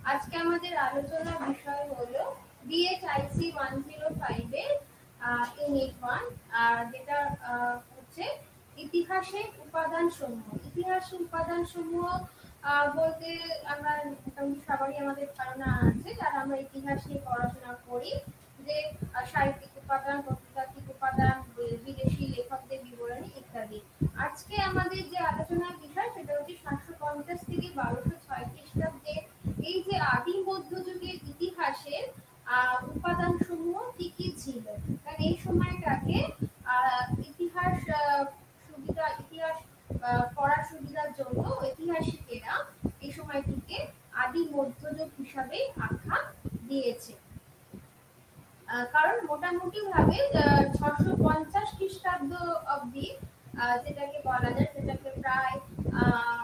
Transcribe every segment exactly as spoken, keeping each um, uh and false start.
আজকে আমাদের আলোচনার বিষয় হলো বিএইচআইসি ওয়ান জিরো ফাইভ এর ইউনিট ওয়ান, আর যেটা আহ, হচ্ছে ইতিহাসের উপাদান সমূহ। ইতিহাসের উপাদান সমূহ আহ, বলতে আমরা মোটামুটি সবারই আমাদের ধারণা আছে যারা আমরা ইতিহাস নিয়ে পড়াশোনা করি, যে আহ, সাহিত্যিক উপাদান, প্রত্নতাত্ত্বিক উপাদান, বি- বিদেশি লেখকদের বিবরণী ইত্যাদি। আজকে আমাদের যে আলোচনার বিষয় সেটা হচ্ছে সাতশো পঞ্চাশ থেকে বারোশো ছয় খ্রিস্টাব্দে এই যে আদিম মধ্যযুগের ইতিহাসের আহ উপাদান সমূহ কি কি ছিল। কারণ এই সময়টাকে আহ ইতিহাস আহ, সুবিধা ইতিহাস আহ, পড়ার সুবিধার জন্য ঐতিহাসিকেরা এই সময়টিকে আদি মধ্যযুগ হিসাবে আখ্যা দিয়েছে। আহ, কারণ মোটামুটি ভাবে ছশো পঞ্চাশ খ্রিস্টাব্দ অব্দি আহ, যেটাকে বলা যায়, সেটাকে প্রায় আহ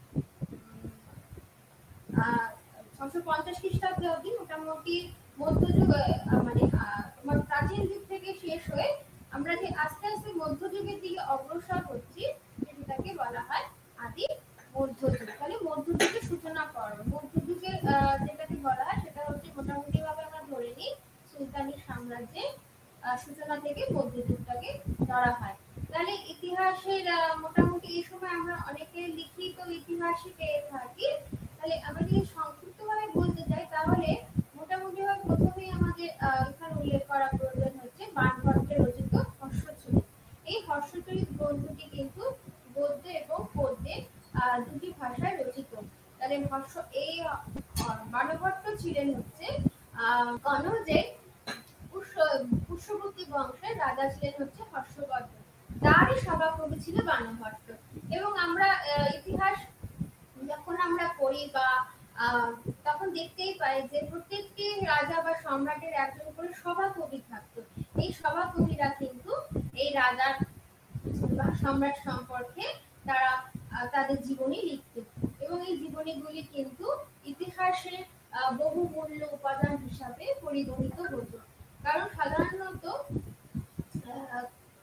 আহ ছশো পঞ্চাশ খ্রিস্টাব্দ অব্দি মোটামুটি মধ্যযুগ, আহ, মানে আহ, তোমার প্রাচীন যুগ থেকে শেষ হয়ে আমরা যে আস্তে আস্তে মধ্যযুগের দিকে অগ্রসর হচ্ছি, সেটাকে বলা হয় আদি মধ্যযুগ। তাহলে মধ্যযুগের সূচনা পর্ব, মধ্যযুগের আহ, যেটাকে বলা হয় সেটা হচ্ছে মোটামুটি ভাবে আমরা ধরে নিই সুলতানি সাম্রাজ্যের আহ, সূচনা থেকে মধ্যযুগটাকে ধরা হয়। তাহলে ইতিহাসের আহ, মোটামুটি এই সময় আমরা অনেকে লিখিত ইতিহাসই পেয়ে থাকি। তাহলে আমরা যদি সংক্ষিপ্তভাবে বলতে যাই, তাহলে মোটামুটি ভাবে প্রথমেই আমাদের আহ, এখানে উল্লেখ করা প্রয়োজন হচ্ছে বাণভট্টের রচিত হর্ষচরিত। এই হর্ষচরিত গ্রন্থটি কিন্তু গদ্য এবং পদ্যে আহ, দুটি ভাষায় রচিত। তাহলে হর্ষ এই আহ, বাণভট্ট ছিলেন হচ্ছে আহ কনৌজের পুষ্য- পুষ্যবর্তী বংশের রাজা ছিলেন হচ্ছে হর্ষবর্ধন। তারই সভাকবি ছিল বাণভট্ট। এবং আমরা আহ, ইতিহাস যখন আমরা পড়ি বা আহ, তখন দেখতেই পাই যে প্রত্যেকটি রাজা বা সম্রাটের একজন করে সভাকবি থাকতো। এই সভাকবিরা কিন্তু এই রাজার বা সম্রাট সম্পর্কে তারা আহ, তাদের জীবনী লিখত, এবং এই জীবনীগুলি কিন্তু ইতিহাসের আহ, বহুমূল্য উপাদান হিসাবে পরিগণিত হতো। কারণ সাধারণত আহ,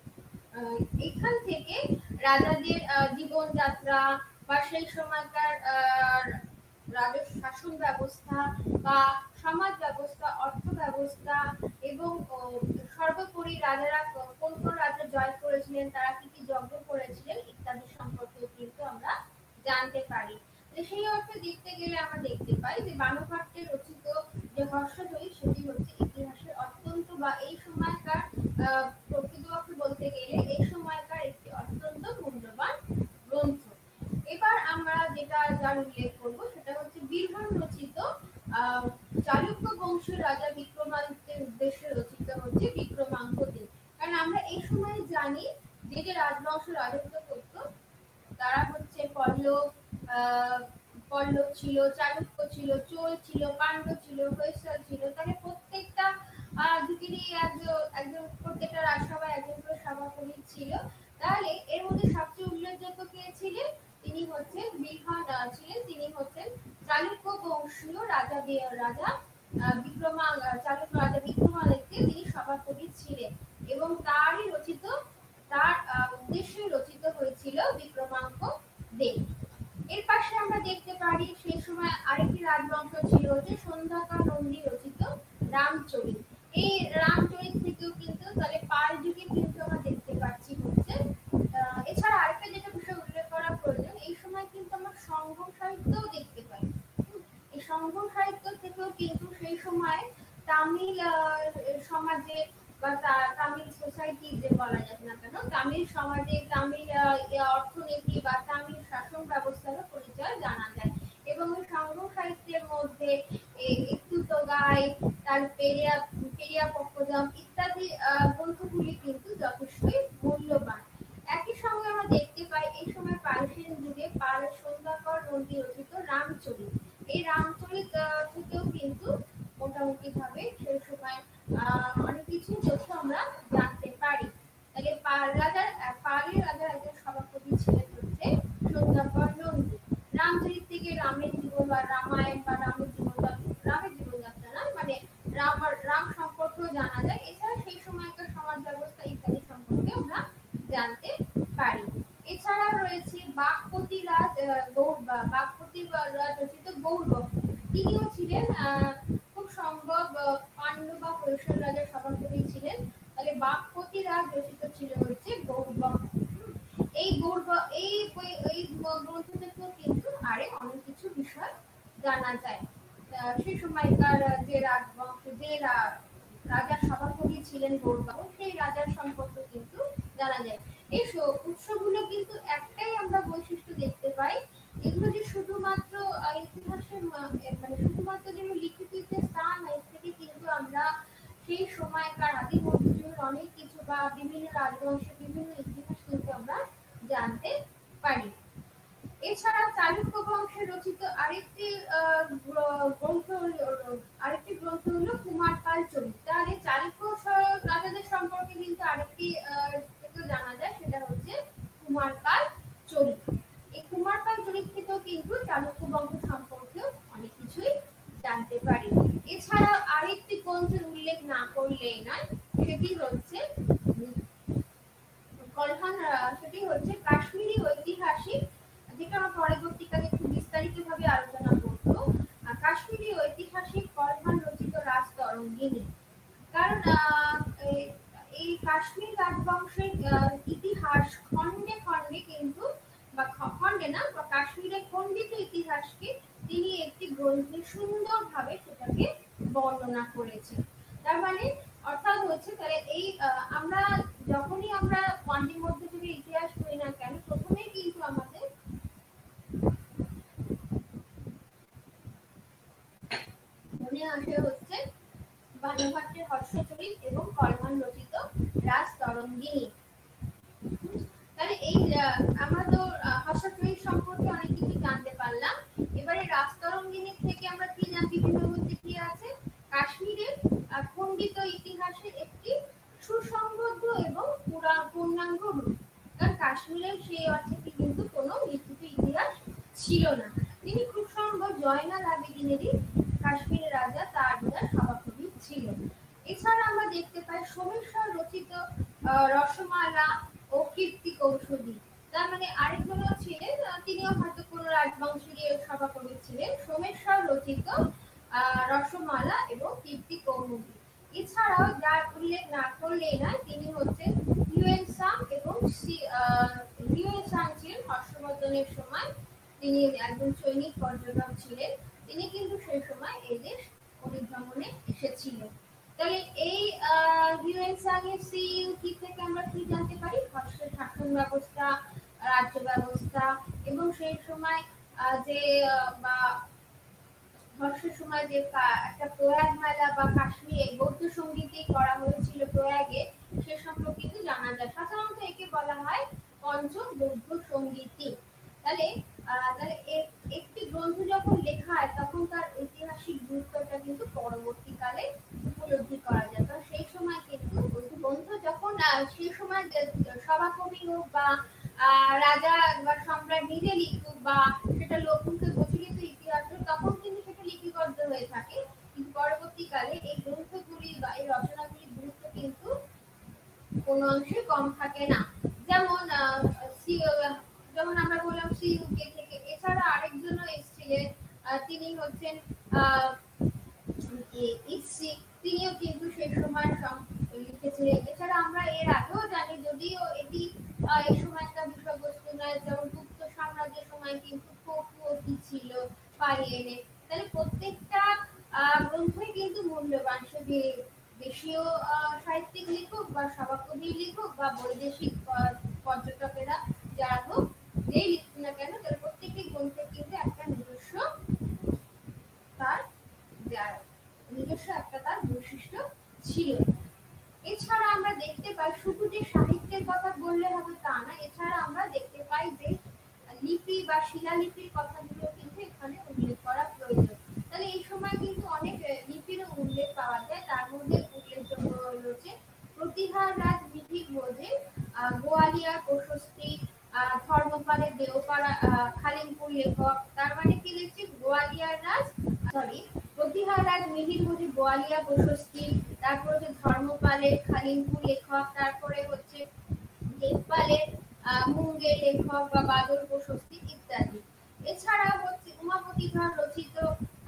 আহ, এখান থেকে রাজাদের আহ, জীবনযাত্রা বা সেই সময়কার আহ, রাজস্ব শাসন ব্যবস্থা বা সমাজ ব্যবস্থা, অর্থ ব্যবস্থা, এবং আহ, সর্বোপরি রাজারা ক- কোন কোন রাজ্য জয় করেছিলেন, তারা কি কি যজ্ঞ করেছিলেন ইত্যাদি সম্পর্কেও কিন্তু আমরা জানতে পারি। তো সেই অর্থে দেখতে গেলে আমরা দেখতে পাই যে বাণভট্টের রচিত যে হর্ষচরিত সেটি হচ্ছে ইতিহাসের অত্যন্ত বা এই সময়কার আহ, প্রকৃতপক্ষে বলতে গেলে এই সময়কার একটি অত্যন্ত মূল্যবান গ্রন্থ। এবার আমরা যেটা যার উল্লেখ করব সেটা হচ্ছে বীরভূম রচিত আহ, চালুক্য বংশের রাজা বিক্রমাদিত্যের উদ্দেশ্যে রচিত হচ্ছে বিক্রমাঙ্ক দেব। কারণ আমরা এই সময় জানি যে যে রাজবংশ রাজত্ব করত তারা হচ্ছে পল্লব, আহ, পল্লব ছিল, চালুক্য ছিল, চোল ছিল, পাণ্ড্য ছিল, হৈসল ছিল। তাহলে প্রত্যেকটা আহ যুগেরই একজন একজন প্রত্যেকটা রাজসভায় একজন করে সভাকবি ছিল। তাহলে এর মধ্যে সবচেয়ে উল্লেখযোগ্য কে ছিলেন? তিনি হচ্ছেন বীরভূম আহ, ছিলেন তিনি হচ্ছেন চালুক্য বংশীয় রাজা বি- রাজা আহ, বিক্রমা আহ, চালুক্য রাজা বিক্রমাদিত্য, তিনি সভাকবি ছিলেন। এবং তারই রচিত, তার আহ, উদ্দেশ্যে রচিত হয়েছিল বিক্রমাঙ্ক দেব। এর পাশে আমরা দেখতে পারি সেই সময় আরেকটি রাজবংশ ছিল যে সন্ধ্যাকর নন্দী রচিত রামচরিত। এই রামচরিত থেকেও কিন্তু তাহলে পাল যুগে কিন্তু আমরা দেখতে পাচ্ছি হচ্ছে আহ, এছাড়া আরেকটা যেটা বিষয় উল্লেখ করা প্রয়োজন, এই সময় কিন্তু আমরা সংঘ সাহিত্যও দেখতে পাই। হুম, এই সংঘ সাহিত্য থেকেও কিন্তু সেই সময় তামিল আহ, সমাজে বা তা- তামিল সোসাইটি যে বলা যাক না কেন, তামিল সমাজে তামিল আহ, ইয়ে অর্থনীতি বা তামিল শাসন ব্যবস্থারও পরিচয় জানা যায়। এবং এই সংঘ সাহিত্যের মধ্যে এ- একটু তোগাই, তার পেরিয়া পেরিয়া পক্ষদম ইত্যাদি আহ, গ্রন্থগুলি কিন্তু যথেষ্টই মূল্যবান। একই সঙ্গে আমরা দেখতে পাই এই সময় পালসেন যুগে পাল সন্ধ্যাকর নন্দী রচিত রামচরিত। এই রামচরিত আহ, থেকেও কিন্তু মোটামুটি ভাবে সেই সময় আহ, অনেক কিছু তথ্য আমরা জানতে পারি। তাহলে পাল রাজার আহ, পালের রাজার একজন সভাপতি ছিলেন হচ্ছে সন্ধ্যাকর নন্দী। রামচরিত থেকে রামের জীবন বা রামায়ণ বা রামের জীবনযাত্রা, রামের জীবনযাত্রা না মানে রাম আর রাম সম্পর্কেও জানা যায়। এছাড়া সেই সময়কার সমাজ ব্যবস্থা ইত্যাদি সম্পর্কে আমরা জানতে পারি। এছাড়া রয়েছে বাগপতি রাজ আহ, গৌড় বা বাগপতি রাজ রচিত গৌড় বক্ষ। তিনিও ছিলেন খুব সম্ভব পাণ্ডু বা কৈশোর রাজার সভাপতি ছিলেন। তাহলে বাগপতি রাগ রচিত ছিল হচ্ছে গৌড়বঙ্গ। এই গৌড় এই এই গ্রন্থ থেকেও কিন্তু আরে অনেক কিছু বিষয় জানা যায়। সেই সময়কার যে রাজবংশ যে রাজার সভাপতি ছিলেন গৌড়বঙ্গ, সেই রাজার সম্পর্কে কিন্তু জানা যায়। এই উৎসগুলো কিন্তু একটাই আমরা বৈশিষ্ট্য দেখতে পাই, এগুলো যে শুধুমাত্র ইতিহাসের মানে শুধুমাত্র যে লিখিত ইতিহাস তা না, এর থেকে কিন্তু আমরা সেই সময়কার আদি মধ্যযুগের অনেক কিছু বা বিভিন্ন রাজবংশের বিভিন্ন ইতিহাস কিন্তু আমরা জানতে পারি। এছাড়া চালুক্য বংশের রচিত আরেকটি গ্রন্থ আরেকটি গ্রন্থ হলো কুমারপাল চরিত। তাহলে চালুক্য রাজাদের সম্পর্কে কিন্তু আরেকটি জানা যায়, সেটা হচ্ছে কুমারপাল চরিত। এই কুমারপাল চরিত থেকেও কিন্তু চালুক্য বংশ সম্পর্কে অনেক কিছুই জানতে পারি। এছাড়া আরেকটি গ্রন্থের উল্লেখ না করলেই নয়, সেটি হচ্ছে কলহান সেটি হচ্ছে কাশ্মীরি ঐতিহাসিক, যেটা আমরা পরবর্তীকালে একটু বিস্তারিত ভাবে আলোচনা করব। কাশ্মীরি ঐতিহাসিক কলহান রচিত রাজতরঙ্গিনী। কারণ এই কাশ্মীর রাজবংশের ইতিহাস খণ্ডে খণ্ডে কিন্তু বা খণ্ডে না বা কাশ্মীরের খণ্ডিত ইতিহাসকে তিনি একটি গ্রন্থে সুন্দরভাবে সেটাকে বর্ণনা করেছেন। তার মানে অর্থাৎ হচ্ছে তাহলে এই আমরা যখনই আমরা পান্ডি মধ্যযুগের ইতিহাস পড়ি না কেন, প্রথমেই কিন্তু আমাদের মনে আসে হচ্ছে বাণীভট্টের হর্ষচরিত এবং কলহান রচিত রাজতরঙ্গিনী। তাহলে এই আমরা তো হর্ষচরিত সম্পর্কে অনেক কিছু জানতে পারলাম। এবারে রাজতরঙ্গিনী থেকে আমরা কি জানতে মধ্যে কি আছে, কাশ্মীরের খণ্ডিত ইতিহাসের একটি সুসংবদ্ধ এবং পূর্ণাঙ্গ রূপ। কারণ কাশ্মীরের সেই অর্থে কিন্তু কোনো লিখিত ইতিহাস ছিল না। তিনি খুব সম্ভব জয়নাল আবেদিনেরই কাশ্মীরের রাজা তার সভাপতি ছিলেন। এছাড়া আমরা দেখতে পাই সোমেশ্বর রচিত রসমালা ও কীর্তি কৌশলী। তার মানে আরেকজনও ছিলেন, তিনিও হয়তো কোনো রাজবংশের সভাপতি ছিলেন, সোমেশ্বর রচিত রসমালা এবং কীর্তি কৌমুদী। এছাড়াও যার উল্লেখ না করলেই না, তিনি হচ্ছেন হিউয়েন-সাং এবং হিউয়েন-সাং ছিলেন হর্ষবর্ধনের সময়, তিনি একজন সৈনিক পর্যটক ছিলেন, তিনি কিন্তু সেই সময় এই দেশ পরিভ্রমণে এসেছিলেন। তাহলে এই হিউয়েন-সাং এর সিইউটি থেকে আমরা কি জানতে পারি, হর্ষের শাসন ব্যবস্থা, রাজ্য ব্যবস্থা এবং সেই সময় যে বা হর্ষের সময় যে একটা প্রয়াগ মেলা বা কাশ্মীরে বৌদ্ধ সঙ্গীত করা হয়েছিল প্রয়াগে, সে সম্পর্কে কিন্তু জানা যায়। সাধারণত একে বলা হয় পঞ্চম বৌদ্ধ সঙ্গীতি। তাহলে তাহলে একটি গ্রন্থ যখন লেখা হয় তখন তার ঐতিহাসিক গুরুত্বটা কিন্তু পরবর্তীকালে উপলব্ধি করা যায়। কারণ সেই সময় কিন্তু গ্রন্থ যখন সেই সময় সভাকবি হোক বা রাজা বা সম্রাট নিজে লিখুক বা সেটা লোকমুখে প্রচলিত ইতিহাস হোক, তখন কিন্তু সেটা লিপিবদ্ধ হয়ে থাকে। কিন্তু পরবর্তীকালে এই গ্রন্থগুলি বা এই রচনাগুলির গুরুত্ব কিন্তু কোনো অংশে কম থাকে না। যেমন যেমন আমরা বললাম সিইউকে থেকে, এছাড়া আরেকজনও এসেছিলেন, তিনি হচ্ছেন তিনিও কিন্তু সেই সময় লিখেছিলেন। এছাড়া আমরা এর আগেও জানি, যদিও এটি এই সময়কার বিষয়বস্তু নয়, যেমন গুপ্ত সাম্রাজ্যের সময় কিন্তু খোপি ছিল পাইয়েনে। তাহলে প্রত্যেকটা গ্রন্থই কিন্তু মূল্যবান, সে দেশীয় সাহিত্যিক লিখুক বা সভাকবি লিখুক বা বৈদেশিক পর্যটকেরা যারা হোক, যেই লিখুক না কেন, তাহলে প্রত্যেকটি গ্রন্থের কিন্তু একটা নিজস্ব তার নিজস্ব একটা তার বৈশিষ্ট্য ছিল। এছাড়া আমরা দেখতে পাই শুধু যে সাহিত্যের কথা বললে হবে তা না, এছাড়া আমরা দেখতে পাই যে লিপি বা শিলালিপির কথাগুলো কিন্তু এখানে উল্লেখ করা প্রয়োজন। তাহলে এই সময় কিন্তু অনেক লিপিরও উল্লেখ পাওয়া যায়। তার মধ্যে উল্লেখযোগ্য রয়েছে প্রতিহার রাজ মিহির বোঝে, গোয়ালিয়া প্রশস্তি, ধর্মপালের দেওপাড়া খালিমপুর লেখক। তার মানে কি লিখছে, গোয়ালিয়ার রাজ সরি প্রতিহার রাজ মিহির বোঝে গোয়ালিয়া প্রশস্তি, তারপর হচ্ছে ধর্মপালের খালিমপুর লেখক, তারপরে হচ্ছে দেবপালের মুঙ্গের লেখক বা বাদল প্রশস্তি ইত্যাদি। এছাড়া হচ্ছে উমাপতি ধর রচিত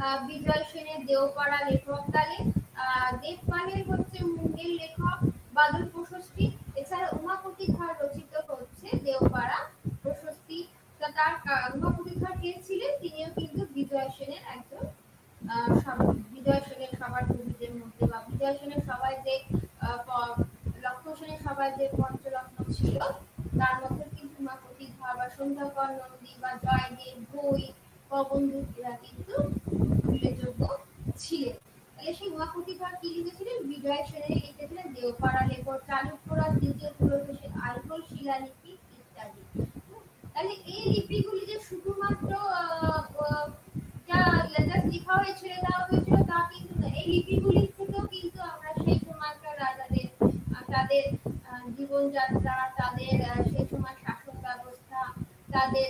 বিজয় সেনের দেওপাড়া লেখক, তাহলে দেবপালের হচ্ছে মুঙ্গের লেখক বাদল প্রশস্তি। এছাড়া উমাপতি ধর রচিত হচ্ছে দেওপাড়া প্রশস্তি। তার উমাপতি ধর কে ছিলেন? তিনিও কিন্তু বিজয় সেনের একজন বিজয় সেনের সবার কবিদের মধ্যে বা বিজয় সেনের সবাই যে লক্ষ্য সেনের সবাই যে পঞ্চরত্ন ছিল তার মধ্যে কিন্তু উমাপতি ধর বা সন্ধ্যাকর নন্দী বা জয়দেব বই কবন্ধু এরা কিন্তু উল্লেখযোগ্য ছিলেন। তাহলে সেই উমাপতি ধর কি লিখেছিলেন? বিজয় সেনের লিখেছিলেন দেওপাড়া লেখক, চালুক্যরা দ্বিতীয় পুরোহিত আলগোল শিলালিপি ইত্যাদি। তাহলে এই লিপিগুলি যে শুধুমাত্র যা লেখা হয়ে ছেড়ে দেওয়া হয়েছিল তা কিন্তু না। এই লিপিগুলি থেকেও কিন্তু আমরা সেই সময়কার রাজাদের তাদের জীবনযাত্রা, তাদের সেই সময় শাসন ব্যবস্থা, তাদের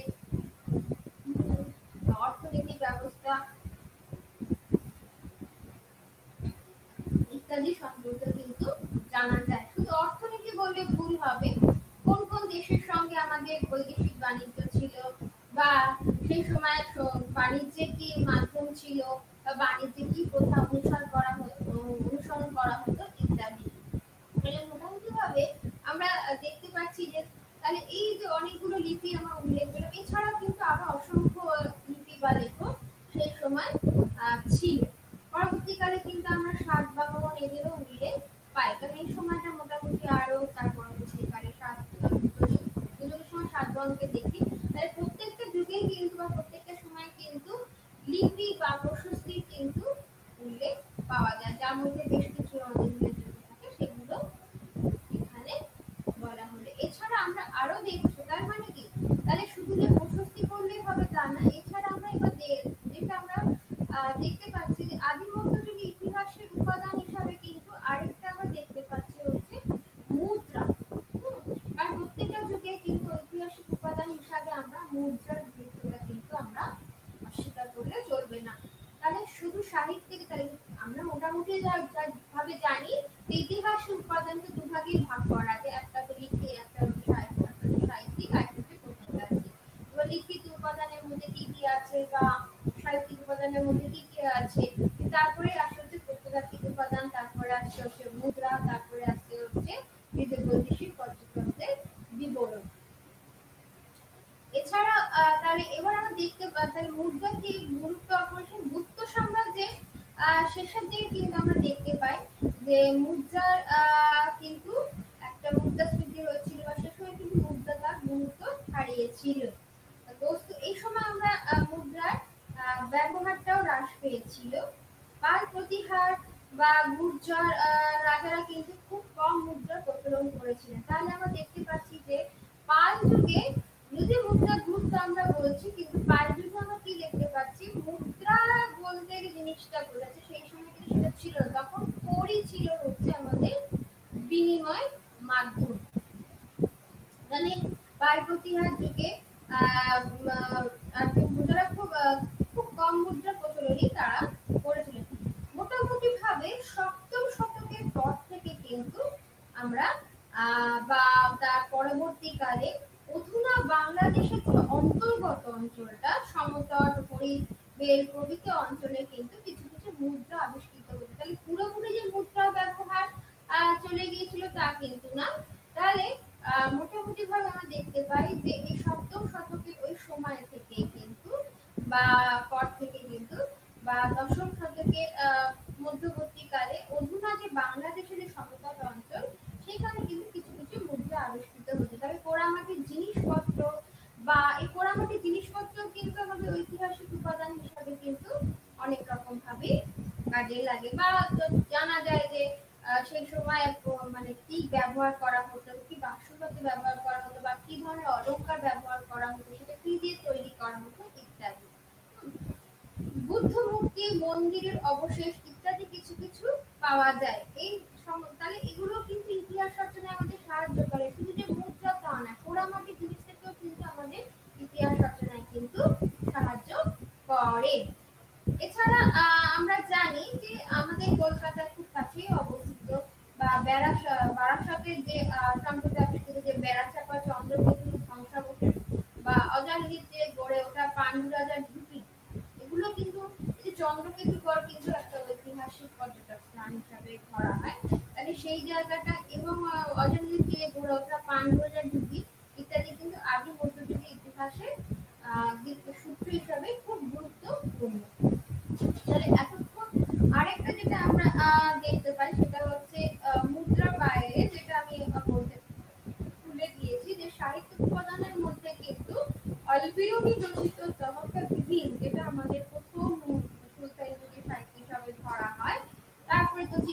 অর্থনৈতিক ব্যবস্থা ইত্যাদি সম্পর্কে কিন্তু জানা যায়। শুধু অর্থনীতি বললে ভুল হবে, কোন কোন দেশের সঙ্গে আমাদের বৈদেশিক বাণিজ্য ছিল বা সেই সময় বাণিজ্যের কি মাধ্যম ছিল বা বাণিজ্যে কি প্রথা অনুসরণ করা হতো অনুসরণ করা হতো ইত্যাদি। মোটামুটি ভাবে আমরা দেখতে পাচ্ছি যে তাহলে এই যে অনেকগুলো লিপি আমরা উল্লেখ করলাম, এছাড়াও কিন্তু আরো অসংখ্য লিপি বা লেখক সেই সময় ছিল। পরবর্তীকালে কিন্তু আমরা সাতবাহন এদেরও উল্লেখ পাই, কারণ এই সময়টা মোটামুটি আরো তার পরবর্তীকালে সাত যুগের সময় সাতবাহনকে দেখি। তাহলে প্রত্যেকটা যুগে কিন্তু বা প্রত্যেকটা সময় কিন্তু লিপি বা প্রশস্তির কিন্তু উল্লেখ পাওয়া যায়, যার মধ্যে বেশ কিছু আমাদের উল্লেখযোগ্য থাকে সেগুলো এখানে বলা হলো। এছাড়া আমরা আরো দেখছি, তার মানে কি তাহলে শুধু যে প্রশস্তি করলেই হবে তা না। এছাড়া আমরা এবার যেটা আমরা দেখতে পাচ্ছি যে আদি মধ্যযুগে ইতিহাসের উপাদান হিসাবে কিন্তু আরেকটা আমরা দেখতে পাচ্ছি হচ্ছে মুদ্রা। কারণ প্রত্যেকটা যুগে কিন্তু ঐতিহাসিক উপাদান হিসাবে আমরা মুদ্রার গুরুত্বটা কিন্তু আমরা অস্বীকার করলে চলবে না। তাহলে শুধু সাহিত্যিক, তাহলে আমরা মোটামুটি ভাবে জানি ইতিহাসের উপাদানকে দুভাগে ভাগ করা যায়, একটা তো লিখি, একটা সাহিত্যিক, আর একটা প্রত্নতাত্ত্বিক। এবার লিখিত উপাদানের মধ্যে কি কি আছে বা সাহিত্যিক উপাদানের মধ্যে কি কি আছে, তারপরে আসছে হচ্ছে প্রত্নতাত্ত্বিক উপাদান, তারপরে আসছে হচ্ছে মুদ্রা, তারপরে আসছে হচ্ছে বৈদেশিক পর্যটকদের বিবরণ। এছাড়া তাহলে এবার আমরা দেখতে পাই তাহলে মুদ্রা কি গুরুত্ব অপরিসীম। গুপ্ত সাম্রাজ্যের শেষের দিকে কিন্তু আমরা দেখতে পাই যে মুদ্রার কিন্তু একটা মুদ্রাস্ফীতি হয়েছিল বা সে সময় কিন্তু মুদ্রা তার গুরুত্ব হারিয়েছিল। দোস্ত এই সময় আমরা মুদ্রার ব্যবহারটাও হ্রাস পেয়েছিল। পাল প্রতিহার বা গুর্জর রাজারা কিন্তু খুব কম মুদ্রা প্রচলন করেছিলেন। তাহলে আমরা দেখতে পাচ্ছি যে পাল যুগে যদি মুদ্রার গুরুত্ব আমরা বলছি, কিন্তু পাল যুগে আমরা কি দেখতে পাচ্ছি, মুদ্রা বলতে জিনিসটা বলেছে সেই সময় কিন্তু সেটা ছিল, তখন কড়ি ছিল হচ্ছে আমাদের বিনিময় মাধ্যম। মানে পাল প্রতিহার যুগে মুদ্রা খুব খুব কম মুদ্রা প্রচলনই তারা করেছিলেন। মোটামুটি ভাবে সপ্তম শতকের পর থেকে কিন্তু আমরা বা তার পরবর্তীকালে অধুনা বাংলাদেশের অন্তর্গত অঞ্চলটা সমতট পরিবেল প্রভৃতি অঞ্চলে কিন্তু কিছু কিছু মুদ্রা আবিষ্কৃত হয়েছে। তাহলে পুরোপুরি যে মুদ্রা ব্যবহার চলে গিয়েছিল তা কিন্তু না। তাহলে মোটামুটি ভাবে আমরা দেখতে পাই যে এই সপ্তম শতকের ওই সময় থেকে কিন্তু বা পর থেকে কিন্তু বা দশম শতকের মধ্যবর্তীকালে অধুনা যে বাংলাদেশের যে সমতট অঞ্চল সেখানে কিন্তু কিছু কিছু মুদ্রা আবিষ্কৃত হচ্ছে। তবে পোড়ামাটির জিনিসপত্র বা এই পোড়ামাটির জিনিসপত্র কিন্তু আমাদের ঐতিহাসিক উপাদান হিসাবে কিন্তু অনেক রকম ভাবে কাজে লাগে বা জানা যায় যে সেই সময় মানে কি ব্যবহার করা হতো, কি বাক্সপত্র ব্যবহার করা হতো বা কি ধরনের অলংকার ব্যবহার করা হতো, সেটা কি দিয়ে তৈরি করা হতো ইত্যাদি। বুদ্ধ মূর্তি, মন্দিরের অবশেষ ইত্যাদি কিছু কিছু পাওয়া যায়। এই তাহলে এগুলো কিন্তু ইতিহাস রচনায় আমাদের সাহায্য করে। শুধু যে মুদ্রা তা না, পোড়ামাটি জিনিস থেকেও কিন্তু আমাদের ইতিহাস রচনায় কিন্তু সাহায্য করে। এছাড়া আমরা জানি যে আমাদের কলকাতার খুব কাছেই অবস্থিত বা বারাসাতের যে সম্প্রতি আবিষ্কৃত যে বেড়াচাপা চন্দ্রকেতু ধ্বংসাবশেষ বা অজানহির যে গড়ে ওঠা পাণ্ডু রাজার ঢুকি, এগুলো কিন্তু চন্দ্র রথা পাণ্ডবরা ঢুকি ইত্যাদি কিন্তু আদি মধ্যযুগের ইতিহাসে আহ সূত্র হিসাবে খুব গুরুত্বপূর্ণ। তাহলে এতক্ষণ আরেকটা যেটা আমরা আহ দেখতে পাই সেটা হচ্ছে মুদ্রা বাইরে, যেটা আমি বলতে ভুলে গিয়েছি, যে সাহিত্য উপাদানের মধ্যে কিন্তু অলবিয়নি রচিত চমৎকার বিধিন, যেটা আমাদের প্রথম সুলতানি যুগের সাহিত্য হিসাবে ধরা হয়। তারপরে তো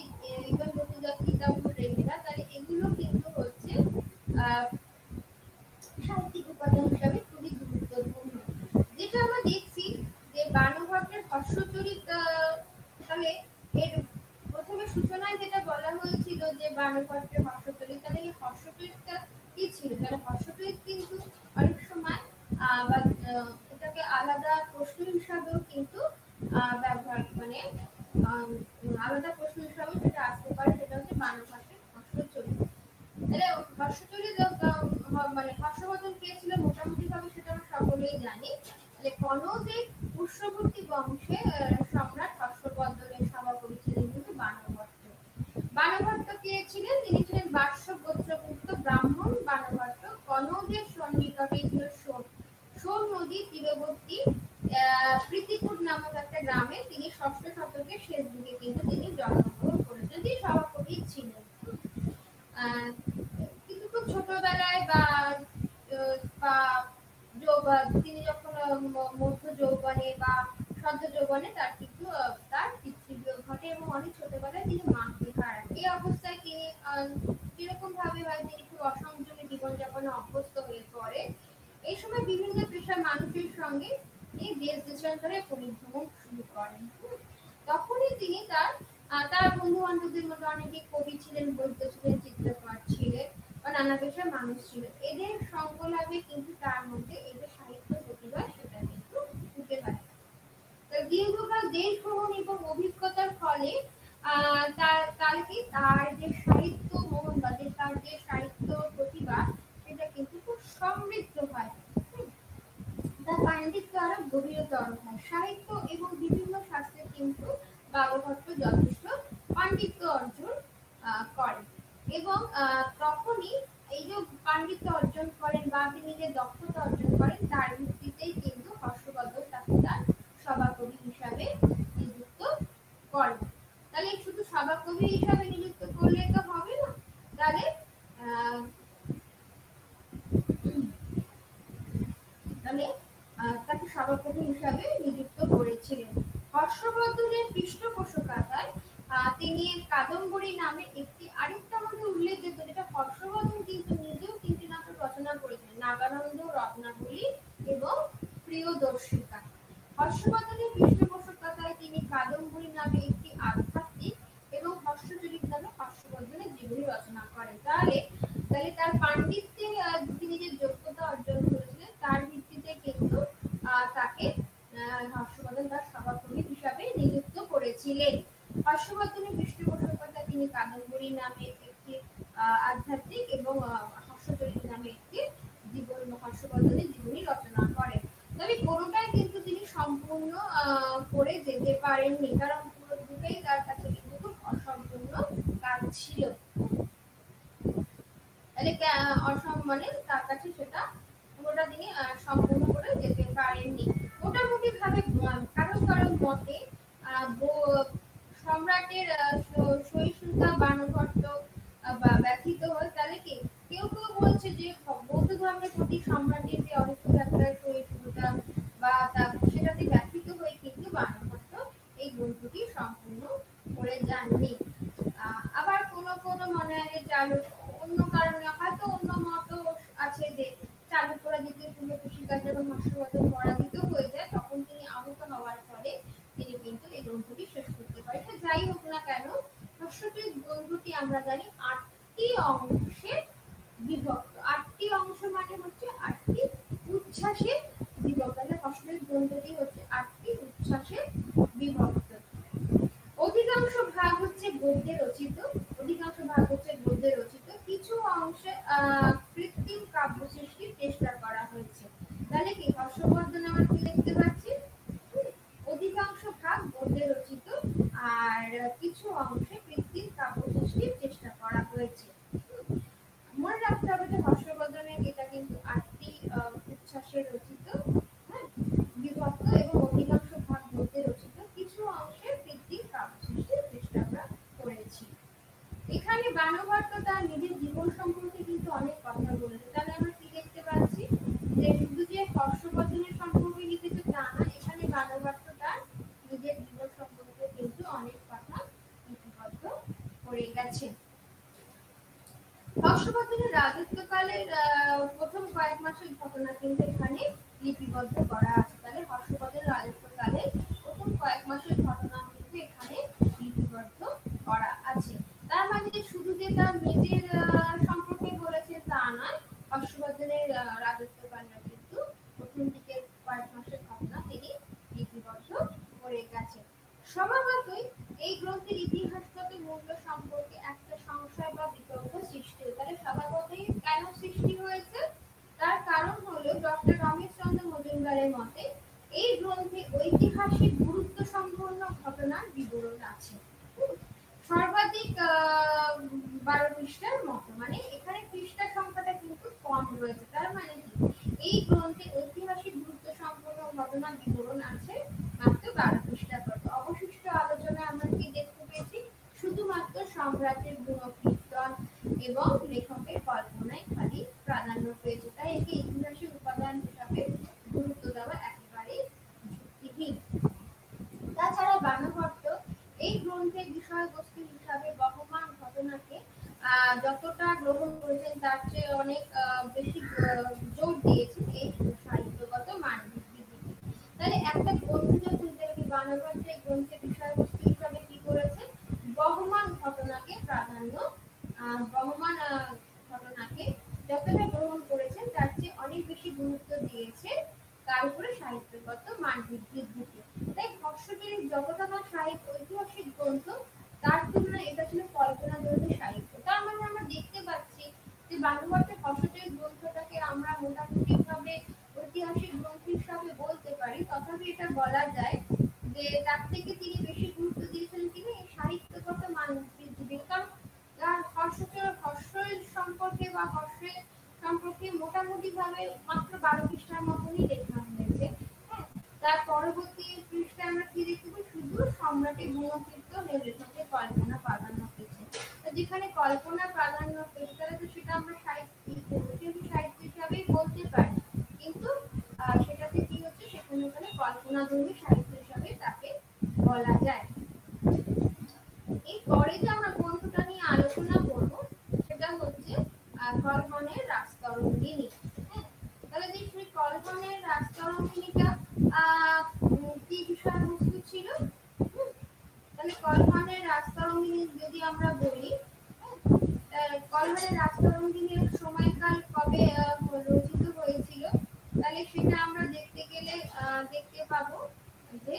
তাহলে এগুলো কিন্তু হচ্ছে আহ সাহিত্যিক উপাদান হিসাবে খুবই গুরুত্বপূর্ণ। যেটা আমরা দেখছি যে বাণভট্টের হর্ষচরিত, তাহলে এর প্রথমে সূচনায় যেটা বলা হয়েছিল যে বাণভট্টের হর্ষচরিত, তাহলে এই হর্ষচরিতটা কি ছিল? তাহলে হর্ষচরিত কিন্তু অনেক সময় আহ বা এটাকে আলাদা প্রশ্ন হিসাবেও কিন্তু আহ ব্যবহার মানে আলাদা প্রশ্ন হিসাবে যেটা আসতে পারে সেটা হচ্ছে বাণভট্টের হর্ষচরিত। তাহলে হর্ষচরিত মানে হর্ষবর্ধন কে ছিল মোটামুটি ভাবে সেটা আমরা সকলেই জানি। তাহলে কনৌজের পুষ্যবর্তী বংশে সম্রাট হর্ষবর্ধনের সভাকবি ছিলেন কিন্তু বাণভট্ট। বাণভট্ট কে ছিলেন? তিনি ছিলেন বাষ্য গোত্রভুক্ত ব্রাহ্মণ বাণভট্ট। কনৌজের সন্নিকটে ছিল সোন সোন নদী তীরবর্তী প্রীতিপুর নামক একটা গ্রামে তিনি ষষ্ঠ শতকের শেষ দিকে কিন্তু তিনি জন্মগ্রহণ করেছেন। তিনি সভাকবি ছিলেন। আহ কিন্তু খুব ছোটবেলায় বা বা তিনি যখন মধ্য যৌবনে বা সদ্য যৌবনে তার কিন্তু তার পিতৃবিয়োগ ঘটে এবং অনেক ছোটবেলায় তিনি মাকে হারান। এই অবস্থায় তিনি কিরকম ভাবে হয় তিনি খুব অসংযমী জীবনযাপনে অভ্যস্ত হয়ে পড়ে। এই সময় বিভিন্ন পেশার মানুষের সঙ্গে তিনি দেশ দেশান্তরে পরিভ্রমণ শুরু করেন। তখনই তিনি তার তার বন্ধু বান্ধবদের মধ্যে অনেকে কবি ছিলেন, বৈদ্য ছিলেন, চিত্রকর ছিলেন বা নানা পেশার মানুষ ছিল। এদের সঙ্গ লাভে কিন্তু তার মধ্যে এদের সাহিত্য প্রতিভা সেটা কিন্তু ফুটে পারে। দীর্ঘকাল দেশ ভ্রমণ এবং অভিজ্ঞতার ফলে আহ তার কালকে তার যে সাহিত্য মন বা তার যে সাহিত্য প্রতিভা সেটা কিন্তু খুব সমৃদ্ধ হয়। তার পাণ্ডিত্য আরো গভীরতর হয়। সাহিত্য এবং বিভিন্ন শাস্ত্রে কিন্তু বাণভট্ট যথেষ্ট পাণ্ডিত্য অর্জন করেন এবং তখনই এই যে পাণ্ডিত্য অর্জন করেন বা তিনি যে দক্ষতা অর্জন করেন তার ভিত্তিতেই কিন্তু হর্ষবর্ধন তাকে তার সভাকবি হিসাবে নিযুক্ত করেন। তাহলে শুধু সভাকবি হিসাবে নিযুক্ত করলে তো হবে না, তাহলে আহ তাহলে তাকে সভাকবি হিসাবে নিযুক্ত করেছিলেন। হর্ষবর্ধনের পৃষ্ঠপোষকতায় তিনি কাদম্বরী নামে একটি আরেকটা আমাদের উল্লেখযোগ্য, যেটা হর্ষবর্ধন কিন্তু নিজেও তিনটি নাটক রচনা করেছিলেন, নাগানন্দ, রত্নাবলী এবং প্রিয়দর্শিকা। হর্ষবর্ধনের পৃষ্ঠপোষকতায় তিনি কাদম্বরী নামে একটি আধ্যাত্মিক এবং হর্ষচরিত নামে হর্ষবর্ধনের জীবনী রচনা করেন। তাহলে তাহলে তার পাণ্ডিত্যে তিনি যে যোগ্যতা অর্জন করেছিলেন তার ভিত্তিতে কিন্তু তাকে হর্ষবর্ধন তার সভাকবি হিসাবে নিযুক্ত করেছিলেন। হর্ষবর্ধনের পৃষ্ঠপোষকতায় তিনি কাদম্বরী নামে একটি আধ্যাত্মিক এবং হর্ষচরিত নামে একটি জীবন হর্ষবর্ধনের জীবনী রচনা করেন। তবে কোনোটাই কিন্তু তিনি সম্পূর্ণ করে যেতে পারেননি, কারণ পুরো দুটোই তার কাছে কিন্তু খুব অসম্পূর্ণ কাজ ছিল। তাহলে অসম্মানে তার কাছে সেটা পুরোটা তিনি সম্পূর্ণ করে যেতে পারেননি। মোটামুটি ভাবে কারো কারো মতে সম্রাটের সহিষ্ণুতা বাণভট্ট ব্যথিত হয়। তাহলে কি কেউ কেউ বলছে যে বৌদ্ধ ধর্মের প্রতি সম্রাটের যে অর্থযাত্রার সহিষ্ণুতা বা সেটাতে ব্যথিত হয়ে কিন্তু বাণভট্ট এই গ্রন্থটি সম্পূর্ণ করে যাননি। আবার কোনো কোনো মনে হয় চালু অন্য কারণে হয়তো অন্য মত আছে যে চালুক্যরা দ্বিতীয় পুলকেশিকার যখন হর্ষবর্ধন পরাজিত হয়ে যায় তখন তিনি আহত হওয়ার ফলে তিনি কিন্তু এই গ্রন্থটি শেষ করতে পারেন। যাই হোক না কেন, হর্ষচরিত গ্রন্থটি আমরা জানি আটটি অংশে বিভক্ত। আটটি অংশ মানে হচ্ছে আটটি উচ্ছ্বাসে বিভক্ত। হর্ষচরিত গ্রন্থটি হচ্ছে আটটি উচ্ছ্বাসে বিভক্ত। অধিকাংশ ভাগ হচ্ছে গদ্যে রচিত অধিকাংশ ভাগ হচ্ছে গদ্যে রচিত কিছু অংশে আহ কৃত্রিম কাব্য সৃষ্টির চেষ্টা করা হয়েছে। তাহলে কি হর্ষবর্ধন আমরা কি দেখতে পাচ্ছি? অধিকাংশ ভাগ গদ্যে রচিত আর কিছু অংশে কৃত্রিম কাব্য সৃষ্টির চেষ্টা করা হয়েছে। মনে রাখতে হবে প্রথম কয়েক মাসের ঘটনা কিন্তু এখানে লিপিবদ্ধ করা আছে। তাহলে হর্ষবর্ধন রাজত্বকালে প্রথম কয়েক মাসের ঘটনা কিন্তু এখানে লিপিবদ্ধ করা আছে। তার মানে শুধু যে তার নিজের সম্পর্কে বলেছে তা নয়, হর্ষবর্ধনের রাজত্বকালে কিন্তু প্রথম দিকের কয়েক মাসের ঘটনা তিনি লিপিবদ্ধ করে গেছেন। স্বভাবতই এই গ্রন্থের ইতিহাসগত মূল্য সম্পর্কে একটা সংশয় বা বিতর্ক সৃষ্টি হয়। তাহলে স্বভাবতই কেন সৃষ্টি হয়েছে? তার কারণ হলো ডক্টর রমেশচন্দ্র মজুমদারের মতে এই গ্রন্থে ঐতিহাসিক গুরুত্ব সম্পন্ন ঘটনার বিবরণ আছে। সর্বাধিক বারো পৃষ্ঠার মতো, মানে এখানে পৃষ্ঠা সংখ্যাটা কিন্তু কম রয়েছে। তার মানে এই গ্রন্থে ঐতিহাসিক গুরুত্ব সম্পন্ন ঘটনার বিবরণ আছে মাত্র বারো পৃষ্ঠা পর্যন্ত। অবশিষ্ট আলোচনায় আমরা কি দেখতে পেয়েছি? শুধুমাত্র সম্রাটের গুণকীর্তন এবং লেখকের কল্পনায় খালি প্রাধান্য পেয়েছে। তাই একে ইতিহাসের উপাদান হিসাবে গুরুত্ব দেওয়া একেবারেই যুক্তিহীন। তাছাড়া বাণভট্ট এই গ্রন্থের বিষয়বস্তু হিসাবে বহমান ঘটনাকে যতটা গ্রহণ করেছেন তার চেয়ে অনেক বেশি জোর দিয়েছেন এই সাহিত্যগত মান বৃদ্ধির দিকে। তাহলে একটা গ্রন্থ যখন বাণভট্ট এই গ্রন্থের বিষয়বস্তু হিসাবে কি করেছে? বহমান ঘটনাকে প্রাধান্য বহমান ঘটনাকে যতটা গ্রহণ করেছেন তার চেয়ে অনেক বেশি গুরুত্ব দিয়েছে তার উপরে সাহিত্যগত মান বৃদ্ধির দিকে। তাই হর্ষচরিত যতটা সাহিত্য ঐতিহাসিক গ্রন্থ তার তুলনায় এটা ছিল কল্পনাধর্মী সাহিত্য। তার মানে আমরা দেখতে পাচ্ছি যে বাণভট্টের হর্ষচরিত গ্রন্থটাকে আমরা মোটামুটি ভাবে ঐতিহাসিক গ্রন্থ হিসাবে বলতে পারি, তথাপি এটা বলা যায় যে তার থেকে তিনি বেশি গুরুত্ব দিয়েছেন তিনি সাহিত্যগত মান বৃদ্ধির। কারণ হর্ষচরিত হর্ষের সম্পর্কে বা হর্ষের সম্পর্কে মোটামুটি ভাবে মাত্র বারো পৃষ্ঠার মতনই লেখা হয়েছে। তার পরবর্তী পৃষ্ঠায় আমরা কি দেখতে পাই? শুধু সম্রাটের গুণকীর্তন ও লেখকের কল্পনা প্রাধান্য পেয়েছে। যেখানে কল্পনা প্রাধান্য পেয়েছে তাহলে তো সেটা আমরা সাহিত্য সাহিত্য হিসাবেই বলতে পারি, কিন্তু সেটাতে কি হচ্ছে? সেখানে ওখানে কল্পনাধর্মী সাহিত্য হিসাবে তাকে বলা যায়। এই পরে যে আমরা গ্রন্থটা নিয়ে আলোচনা করব সেটা হচ্ছে কলহনের রাজতরঙ্গিনী। তাহলে যে সেই কলহনের রাজতরঙ্গিনীটা কি বিষয়বস্তু ছিল? তাহলে কলহনের রাজতরঙ্গিনী যদি আমরা বলি, কলহনের রাজতরঙ্গিনীর সময়কাল কবে রচিত হয়েছিল, তাহলে সেটা আমরা দেখতে গেলে দেখতে পাবো যে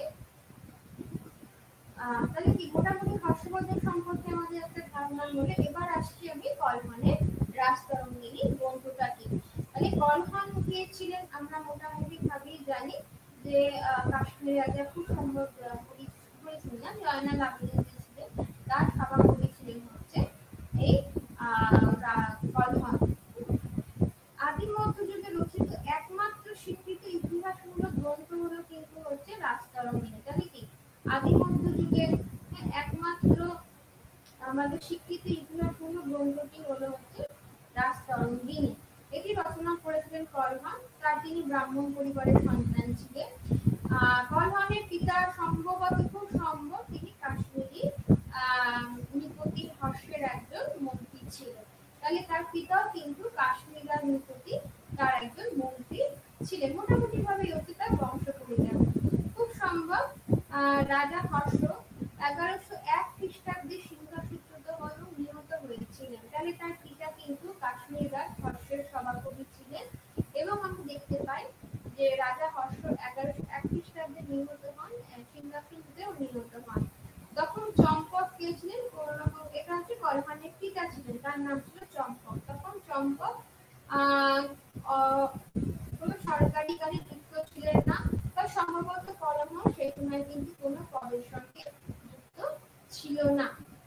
তাহলে কি মোটামুটি হর্ষবর্ধন সম্পর্কে আমাদের একটা ধারণা হলে এবার আসছি আমি কলহনের রাজতরঙ্গিনী গ্রন্থটা কি। তাহলে কলহন কে ছিলেন আমরা মোটামুটি ভাবেই জানি যে কাশ্মীর রাজা খুব সম্ভব হয়েছিল না, জয়নাল আবেদিন ছিলেন তার সভাপতি ছিলেন হচ্ছে এই কলহন। আদি মধ্যযুগে রচিত একমাত্র স্বীকৃত ইতিহাসমূলক গ্রন্থ হলো কিন্তু হচ্ছে রাজতরঙ্গিনী। তাহলে কি আদি মধ্যযুগের একমাত্র আমাদের স্বীকৃত ইতিহাসমূলক গ্রন্থটি হলো হচ্ছে রাজতরঙ্গিনী। এটি রচনা করেছিলেন কলহন। তার তিনি ব্রাহ্মণ পরিবারের সন্তান ছিলেন। কলহনের পিতা সম্ভবত খুব সম্ভব তিনি কাশ্মীরি নৃপতি হর্ষের একজন মন্ত্রী ছিলেন। তাহলে তার পিতাও কিন্তু কাশ্মীর আর নৃপতি তার একজন মন্ত্রী ছিলেন। মোটামুটি ভাবে হচ্ছে তার বংশ পরিচয়। খুব সম্ভব রাজা হর্ষ এগারোশো এক খ্রিস্টাব্দে সিংহাসনচ্যুত হয়ে নিহত হয়েছিলেন। তাহলে তার পিতা কিন্তু কাশ্মীর রাজ হর্ষের সভাকবি ছিলেন। এবং আমরা দেখতে পাই যে রাজা হর্ষ এগারোশো এক খ্রিস্টাব্দে নিহত হন, সিংহাসনতেও নিহত হন। তখন চম্পক কে ছিলেন? এটা হচ্ছে কলহনের পিতা ছিলেন, তার নাম ছিল চম্পক। তখন চম্পক আহ কোনো সরকারি কাজে যুক্ত ছিলেন না, তার সম্ভবত কলহন সেই সময় কিন্তু কোনো পদের সঙ্গে যুক্ত ছিল না।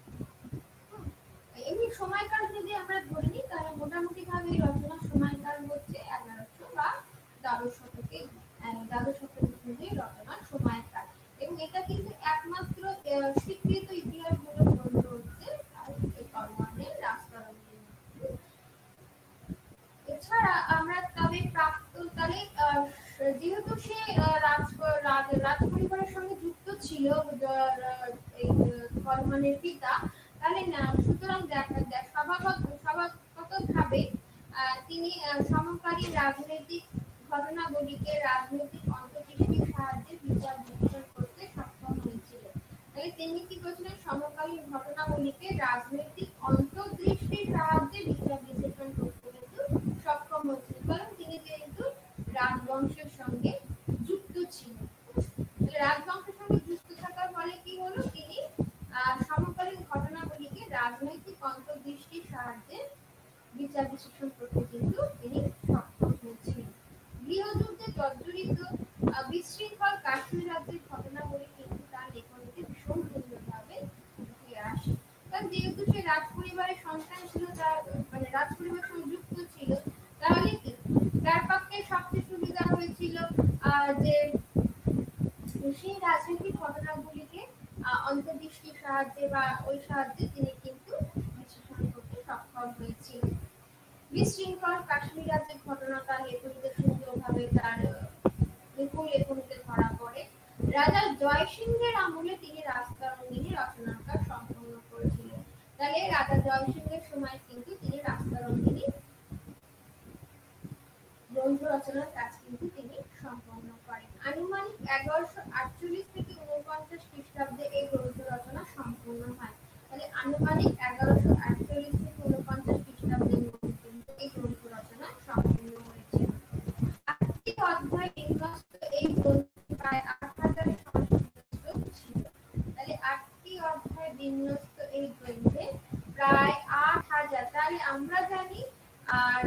এমনি সময়কাল যদি আমরা ধরে নিই তাহলে মোটামুটি ভাবে রচনার সময়কাল হচ্ছে এগারোশো বা দ্বাদশ শতকে দ্বাদশ শতকের মধ্যে রচনার সময়কাল। এবং এটা কিন্তু একমাত্র স্বীকৃত ইতিহাসমূলক গ্রন্থ হচ্ছে কলহনের রাজতরঙ্গিনী। এছাড়া আমরা তবে প্রাপ্ত তাহলে যেহেতু সে রাজ রাজ পরিবারের সঙ্গে যুক্ত ছিল কলহনের পিতা, তাহলে না সুতরাং দেখা যায় স্বভাবত স্বভাবগত ভাবে তিনি সমকালীন রাজনৈতিক ঘটনাবলীকে রাজনৈতিক অন্তর্দৃষ্টির সাহায্যে বিচার বিশ্লেষণ করতে সক্ষম হয়েছিলেন। তাহলে তিনি কি করেছিলেন? সমকালীন ঘটনাবলীকে রাজনৈতিক অন্তর্দৃষ্টির সাহায্যে বিচার বিশ্লেষণ করতে কিন্তু সক্ষম হয়েছিলেন, কারণ তিনি যেহেতু রাজবংশের সঙ্গে যুক্ত ছিলেন। রাজবংশের সঙ্গে যুক্ত থাকার ফলে কি হলো? তিনি সমকালীন ঘটনাবলীকে রাজনৈতিক অন্তর্দৃষ্টির সাহায্যে বিচার বিশ্লেষণ করতে কিন্তু তিনি সক্ষম হয়েছিলেন। গৃহযুদ্ধে জর্জরিত বিশৃঙ্খল কাশ্মীর রাজ্যের ঘটনাবলী কিন্তু তার লেখনীতে ভীষণ সুন্দরভাবে উঠে আসে। কারণ যেহেতু সে রাজ পরিবারের সন্তান ছিল, তার মানে রাজ পরিবারের সঙ্গে যুক্ত ছিল, তাহলে কি তার পক্ষে সবচেয়ে সুবিধা হয়েছিল যে সেই রাজনৈতিক ঘটনাগুলিকে অন্তর্দৃষ্টির সাহায্যে বা ওই সাহায্যে তিনি কিন্তু বিশ্লেষণ করতে সক্ষম হয়েছিলেন। বিশৃঙ্খল কাশ্মীর রাজ্যের ঘটনা তার লেখনীতে সুন্দরভাবে তার বিপুল লেখনীতে ধরা পড়ে। রাজা জয় সিংহের আমলে তিনি রাজতরঙ্গিনী রচনার কাজ সম্পন্ন করেছিলেন। তাহলে রাজা জয় সিংহের সময় কিন্তু তিনি রাজতরঙ্গিনী গ্রন্থ রচনার কাজ কিন্তু তিনি সম্পন্ন করেন। আনুমানিক এগারোশো আটচল্লিশ থেকে ঊনপঞ্চাশ খ্রিস্টাব্দে এই গ্রন্থ রচনা সম্পূর্ণ হয়। তাহলে আনুমানিক এগারোশো আটচল্লিশ থেকে ঊনপঞ্চাশ খ্রিস্টাব্দের মধ্যে কিন্তু এই গ্রন্থ রচনা সম্পূর্ণ হয়েছে। আটটি অধ্যায় বিন্যস্ত এই গ্রন্থ প্রায় আট হাজার সংস্কৃত ছিল। তাহলে আটটি অধ্যায় বিন্যস্ত এই গ্রন্থে প্রায় আট হাজার। তাহলে আমরা জানি আর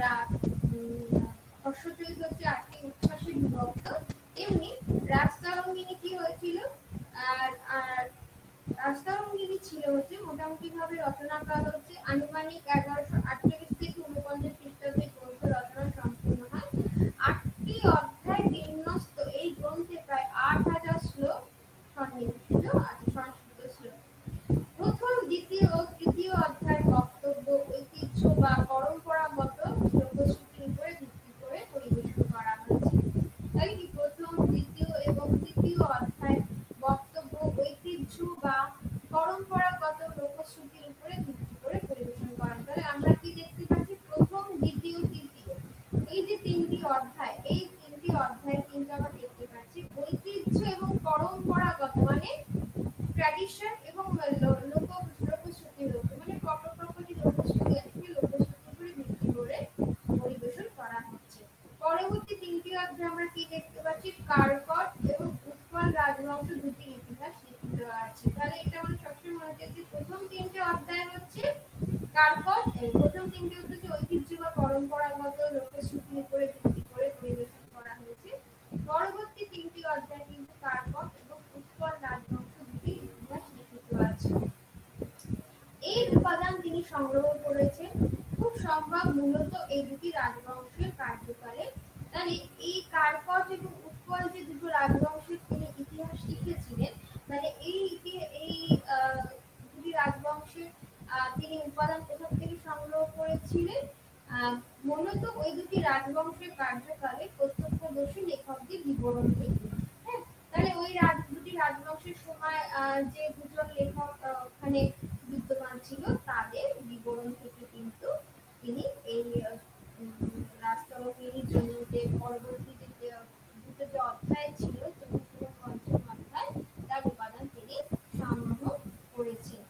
হর্ষচরিত হচ্ছে আটটি উচ্ছ্বাসে বিভক্ত, এমনি রাজতরঙ্গিনী কি হয়েছিল? আর আর রাজতরঙ্গিনী ছিল হচ্ছে মোটামুটি ভাবে রচনাকাল হচ্ছে আনুমানিক এগারোশো আটচল্লিশ থেকে ঊনপঞ্চাশ খ্রিস্টাব্দে গ্রন্থ রচনা সম্পূর্ণ হয়। আটটি অধ্যায় বিন্যস্ত এই গ্রন্থে প্রায় আট হাজার শ্লোক সন্নিবেশিত আছে, সংস্কৃত শ্লোক। প্রথম, দ্বিতীয় ও তৃতীয় অধ্যায় বক্তব্য, ঐতিহ্য বা পরম্পরাগত লোকশ্রুতির উপরে ভিত্তি করে পরিবেশন করা হয়েছে। তাই কি প্রথম, দ্বিতীয় এবং তৃতীয় অধ্যায় বক্তব্য, ঐতিহ্য বা পরম্পরাগত লোকশ্রুতির উপরে ভিত্তি করে পরিবেশন করা। তাহলে আমরা কি দেখতে পাচ্ছি? প্রথম, দ্বিতীয়, তৃতীয় এই যে তিনটি অধ্যায়, এই তিনটি অধ্যায় কিন্তু আমরা দেখতে পাচ্ছি ঐতিহ্য এবং পরম্পরাগত মানে ট্র্যাডিশন এবং লোক লোকশ্রুতির উপর মানে প্রপার্টি লোকশ্রুতি আছে, লোকশ্রুতির উপরে ভিত্তি করে পরিবেশন করা হচ্ছে। পরবর্তী তিনটি অধ্যায় আমরা কি দেখতে পাচ্ছি? কারকট এবং উৎকল রাজবংশ দুটি ইতিহাস লিখিত আছে। তাহলে এটা আমরা সবসময় মনে রাখছি, প্রথম তিনটি অধ্যায় হচ্ছে কারকট, প্রথম তিনটি হচ্ছে ঐতিহ্য বা পরম্পরাগত লোকশ্রুতির উপরে ভিত্তি করে পরিবেশন করা হয়েছে। পরবর্তী তিনটি অধ্যায় কিন্তু কারকট এবং উৎকল রাজবংশ দুটি ইতিহাস লিখিত আছে। এই উপাদান তিনি সংগ্রহ করেছেন খুব সম্ভব মূলত এই দুটি রাজবংশের কার্যকালে। তাহলে এই কারকট এবং উৎকল যে দুটো রাজবংশের তিনি ইতিহাস লিখেছিলেন, মানে এই এই দুটি রাজবংশের তিনি উপাদান কোথা থেকে সংগ্রহ করেছিলেন? মূলত ওই দুটি রাজবংশের কার্যকালে প্রত্যক্ষদর্শী লেখকদের বিবরণ থেকে। হ্যাঁ, তাহলে ওই রাজ দুটি রাজবংশের সময় যে দুজন লেখক ওখানে বিদ্যমান ছিল তাদের বিবরণ থেকে কিন্তু তিনি এই রাজতরঙ্গিনীর জন্য যে পরবর্তী যে দুটো যে অধ্যায় ছিল, চতুর্থ ও পঞ্চম অধ্যায়, তার উপাদান তিনি সংগ্রহ করেছেন।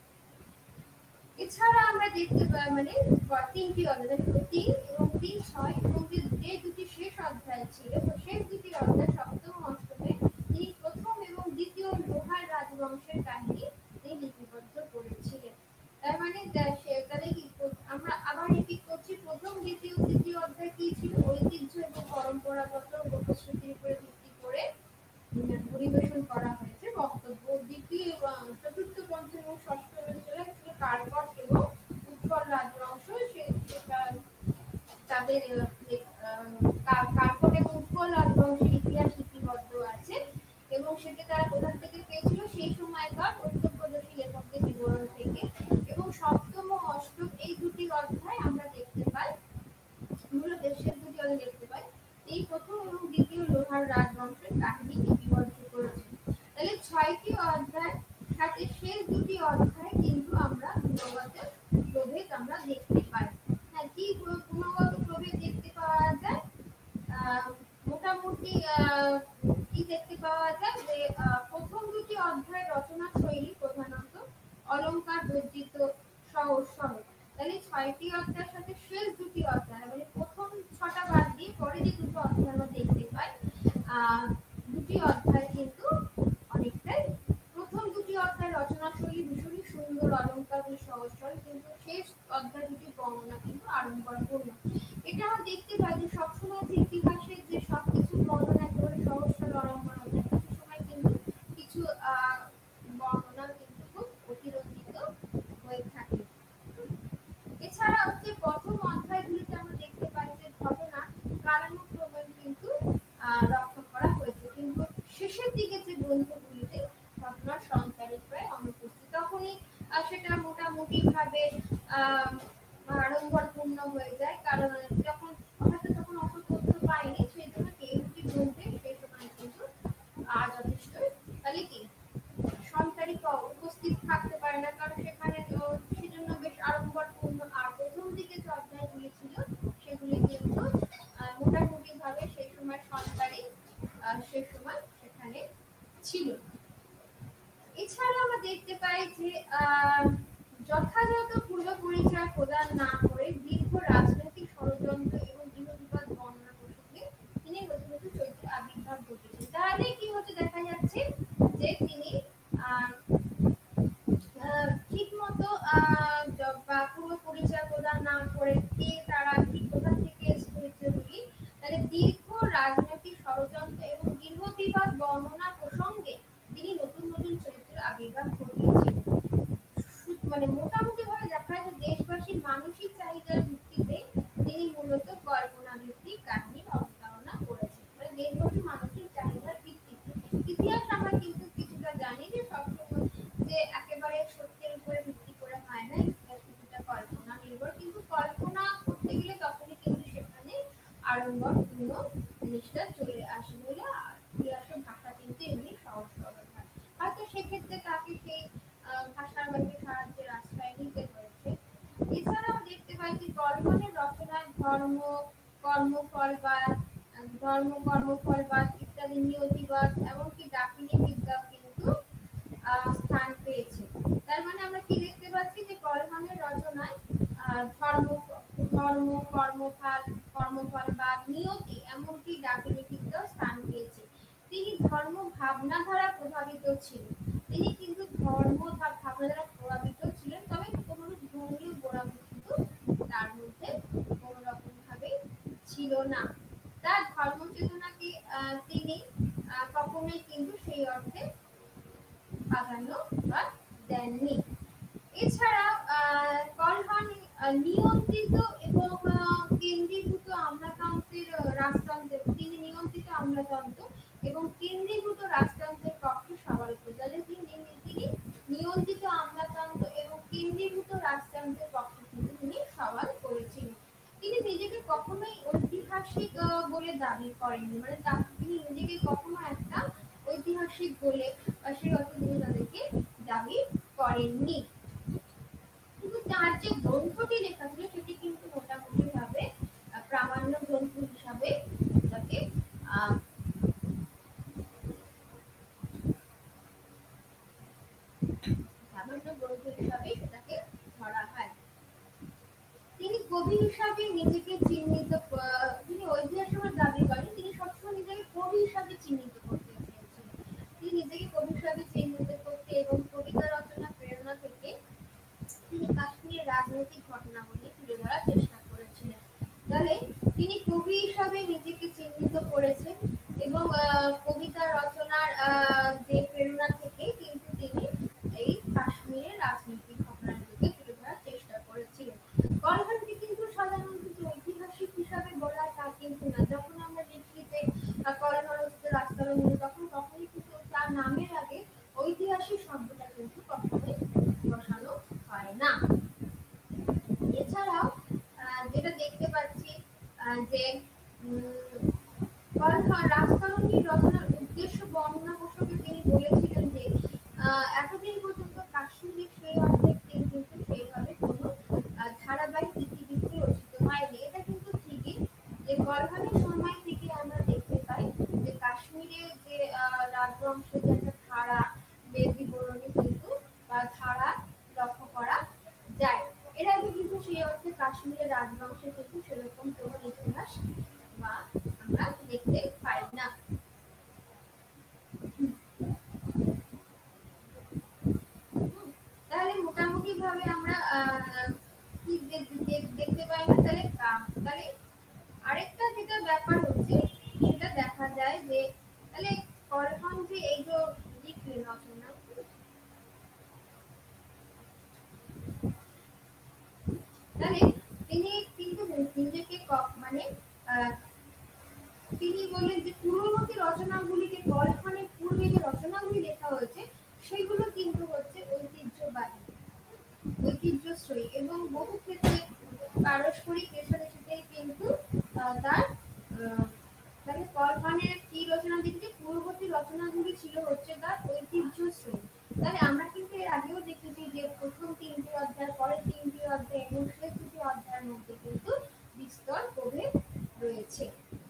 এছাড়া আমরা দেখতে পাই মানে তিনটি অধ্যায়, তিন এবং তিন ছয় এবং যে দুটি শেষ অধ্যায় ছিল, শেষ দুটি অধ্যায় সপ্তম অষ্টমে তিনি প্রথম এবং দ্বিতীয় লোহার রাজবংশের কাহিনী তিনি লিপিবদ্ধ করেছিলেন। তার মানে তাহলে কি আমরা আবার রিপিট করছি, প্রথম, দ্বিতীয়, তৃতীয় অধ্যায় কি ছিল? ঐতিহ্য এবং পরম্পরাগত লোকশ্রুতির উপরে ভিত্তি করে পরিবেশন করা হয়েছে বক্তব্য। দ্বিতীয়, চতুর্থ, পঞ্চম এবং ষষ্ঠ ছিল কারকট এবং উৎকল রাজবংশ, তাদের কারকট এবং উৎকল রাজবংশের ইতিহাস লিপিবদ্ধ আছে এবং সেটা তারা কোথা থেকে পেয়েছিল? সেই সময়কার প্রত্যক্ষদর্শী লেখকদের বিবরণ থেকে। এবং সপ্তম ও অষ্টম এই দুটি অধ্যায় আমরা দেখতে পাই, মূলত শেষ দুটি অধ্যায় দেখতে পাই এই প্রথম এবং দ্বিতীয় লোহার রাজবংশের কাহিনী লিপিবদ্ধ করেছেন। তাহলে ছয়টি অধ্যায় সাথে শেষ দুটি অধ্যায় কিন্তু আমরা গুণগত প্রভেদ আমরা দেখতে পাই। হ্যাঁ, কি গুণগত প্রভেদ মোটামুটি কি দেখতে পাওয়া যায় যে প্রথম দুটি অধ্যায় রচনা শৈলী প্রধানত অলংকার বর্জিত সহজ সরল। তাহলে ছয়টি অধ্যায়ের সাথে শেষ দুটি অধ্যায় মানে প্রথম ছটা বাদ দিয়ে পরে যে দুটো অধ্যায় আমরা দেখতে পাই, আহ দুটি অধ্যায় কিন্তু অনেকটাই, প্রথম দুটি অধ্যায় রচনা শৈলী ভীষণই সুন্দর, অলংকার সহজ সরল, কিন্তু শেষ অধ্যায় দুটি বর্ণনা কিন্তু আড়ম্বরপূর্ণ। এটা আমরা দেখতে পাই যে সবসময় যে ইতিহাসের যে সবকিছু বর্ণনা একেবারে সহজ সরল আড়ম্বর হচ্ছে, কিছু সময় কিন্তু কিছু আহ বর্ণনা কিন্তু খুব অতিরঞ্জিত হয়ে থাকে। এছাড়া হচ্ছে প্রথম অধ্যায়গুলিতে আমরা দেখতে পাই যে ঘটনা কালানুক্রমে কিন্তু রক্ষা করা হয়েছে, কিন্তু শেষের দিকে যে গ্রন্থগুলিতে ঘটনার সঞ্চারিত প্রায় অনুপস্থিত, তখনই সেটা মোটামুটি ভাবে আহ আড়ম্বরপূর্ণ হয়ে যায়, কারণ যখন হয়তো তখন অত তথ্য পাইনি, সেই জন্য কেউটি গ্রন্থে সেই সময় কিন্তু আর যথেষ্ট তাহলে কি সঞ্চারিত উপস্থিত থাকতে পারে না, কারণ সেখানে সেজন্য বেশ আড়ম্বরপূর্ণ। আর প্রথম দিকে যে অধ্যায়গুলি ছিল সেগুলি কিন্তু মোটামুটি ভাবে সেই সময় সঞ্চারিত সে সময় সেখানে ছিল। এছাড়া আমরা দেখতে পাই যে আহ যথাযথ পূর্ব পরিচয় প্রদান না করে দীর্ঘ রাজনৈতিক ষড়যন্ত্র এবং গৃহবিবাদ বর্ণনা প্রসঙ্গে তিনি নতুন নতুন চরিত্রের আবির্ভাব ঘটেছেন। তাহলে কি হচ্ছে, দেখা যাচ্ছে যে তিনি ঠিক মতো পূর্ব পরিচয় প্রদান না করে কে তারা কি কোথা থেকে চরিত্রগুলি, তাহলে দীর্ঘ রাজনৈতিক ষড়যন্ত্র এবং গৃহবিবাদ বর্ণনা প্রসঙ্গে তিনি নতুন নতুন চরিত্রের আবির্ভাব ঘটিয়েছেন। মানে মোটামুটি ভাবে দেখা যায় দেশবাসীর মানসিক চাহিদার ভিত্তিতে তিনি মূলত কল্পনা ভিত্তিক কাহিনীর অবতারণা করেছেন, মানে দেশবাসীর মানসিক চাহিদার ভিত্তিতে। ইতিহাস আমরা কিন্তু কিছুটা জানি যে সবসময় যে একেবারে সত্যের উপরে ভিত্তি করে হয় না, ইতিহাস কিছুটা কল্পনা নির্ভর, কিন্তু কল্পনা করতে গেলে তখনই কিন্তু সেখানে আড়ম্বরপূর্ণ জিনিসটা চলে আসে বলে ইতিহাসের ভাষা কিন্তু এমনি সহজ সরল হয়। হয়তো সেক্ষেত্রে তাকে সেই ভাষার বাইরে সাহায্যের আশ্রয় নিতে হয়েছে। এছাড়াও দেখতে পাই যে কল্পনের রচনায় ধর্ম কর্মফলবাদ ধর্ম কর্মফলবাদ ইত্যাদি নিয়তিবাদ এমনকি ডাকিনী বিদ্যা কিন্তু স্থান পেয়েছে। তার মানে আমরা কি দেখতে পাচ্ছি যে কলমের রচনায় ধর্ম ধর্ম কর্মফল কর্মফলবাদ নিয়তি এমনকি ডাকিনী বিদ্যা স্থান পেয়েছে। তিনি ধর্ম ভাবনা দ্বারা প্রভাবিত ছিলেন, তিনি কিন্তু ধর্ম ভাবনা দ্বারা প্রভাবিত ছিলেন, তবে কোন ধর্মীয় গোড়ামি কিন্তু তার মধ্যে কোন রকম ভাবে ছিল না। তার ধর্ম চেতনাকে তিনি কখনোই কিন্তু সেই অর্থে প্রাধান্য বা দেননি। এছাড়া কলহন নিয়ন্ত্রিত এবং কেন্দ্রীভূত আমলাতন্ত্রের রাজতন্ত্রের তিনি নিয়ন্ত্রিত আমলাতন্ত্র এবং কেন্দ্রীভূত রাজতন্ত্রের পক্ষে সওয়াল করেছেন। তিনি তিনি নিয়ন্ত্রিত আমলাতন্ত্র এবং কেন্দ্রীভূত রাজতন্ত্রের পক্ষে কিন্তু তিনি সওয়াল করেছিলেন। তিনি নিজেকে কখনোই ঐতিহাসিক বলে দাবি করেননি, মানে তিনি নিজেকে কখনো একটা ঐতিহাসিক বলে সেই অর্থে তিনি তাদেরকে দাবি করেননি। কিন্তু তার যে গ্রন্থটি লেখা ছিল সেটি কিন্তু মোটামুটি ভাবে প্রামাণ্য গ্রন্থ হিসাবে তাকে আহ প্রামাণ্য গ্রন্থ হিসাবে সেটাকে ধরা হয়। তিনি কবি হিসাবে নিজেকে চিহ্নিত, তিনি ঐতিহাসিক দাবি করেন, তিনি সবসময় নিজেকে কবি হিসাবে চিহ্নিত করতে চেয়েছিলেন। তিনি নিজেকে কবি হিসাবে চিহ্নিত করতে এবং কবিতা রচনা প্রেরণা থেকে তিনি কাশ্মীরের রাজনৈতিক ঘটনাবলী তুলে ধরার চেষ্টা করেছিলেন। তাহলে তিনি কবি হিসাবে নিজেকে চিহ্নিত করেছেন এবং কবিতা রচনার যে প্রেরণা থেকে কিন্তু তিনি এই কাশ্মীরের রাজনৈতিক ঘটনাগুলিকে তুলে ধরার চেষ্টা করেছিলেন। কলহনকে কিন্তু সাধারণত ঐতিহাসিক হিসাবে বলা তা কিন্তু না। যখন আমরা দেখি যে কলহন রাস্তার তখন কখনই কিন্তু তার নামের আগে ঐতিহাসিক শব্দটা কিন্তু কখনোই বসানো হয় না। এছাড়াও যেটা দেখতে পাচ্ছি যে রাজকারণী রচনার উদ্দেশ্য বর্ণনা প্রসঙ্গে তিনি বলেছিলেন যে এতদিন পর্যন্ত কাশ্মীর সেই অর্থে কিন্তু সেইভাবে কোনো ধারাবাহিক ইতিবৃত্তি রচিত হয়নি। এটা কিন্তু ঠিকই যে কলহনের সময় থেকে দেখতে পাই না। তাহলে মোটামুটি ভাবে আমরা কি দেখতে পাই না। তাহলে তাহলে আরেকটা যেটা ব্যাপার হচ্ছে সেটা দেখা যায় যে তাহলে কলহন যে এই যে লিখলেন রচনা, তাহলে তিনি কিন্তু নিজেকে মানে তিনি বললেন যে পূর্ববর্তী রচনাগুলিকে কলহনের পূর্বে যে রচনাগুলি লেখা হয়েছে সেগুলো কিন্তু হচ্ছে ঐতিহ্যবাহী, ঐতিহ্যশ্রয়ী এবং বহু ক্ষেত্রে পারস্পরিক রেশারেশিতে কিন্তু তার তাহলে কলহনের কি রচনা দিচ্ছে, পূর্ববর্তী রচনাগুলি ছিল হচ্ছে তার ঐতিহ্যশ্রয়ী। তাহলে আমরা কিন্তু এর আগেও দেখেছি যে প্রথম তিনটি অধ্যায়, পরের তিনটি অধ্যায় এবং শেষ দুটি অধ্যায়ের মধ্যে কিন্তু বিস্তর প্রভেদ রয়েছে।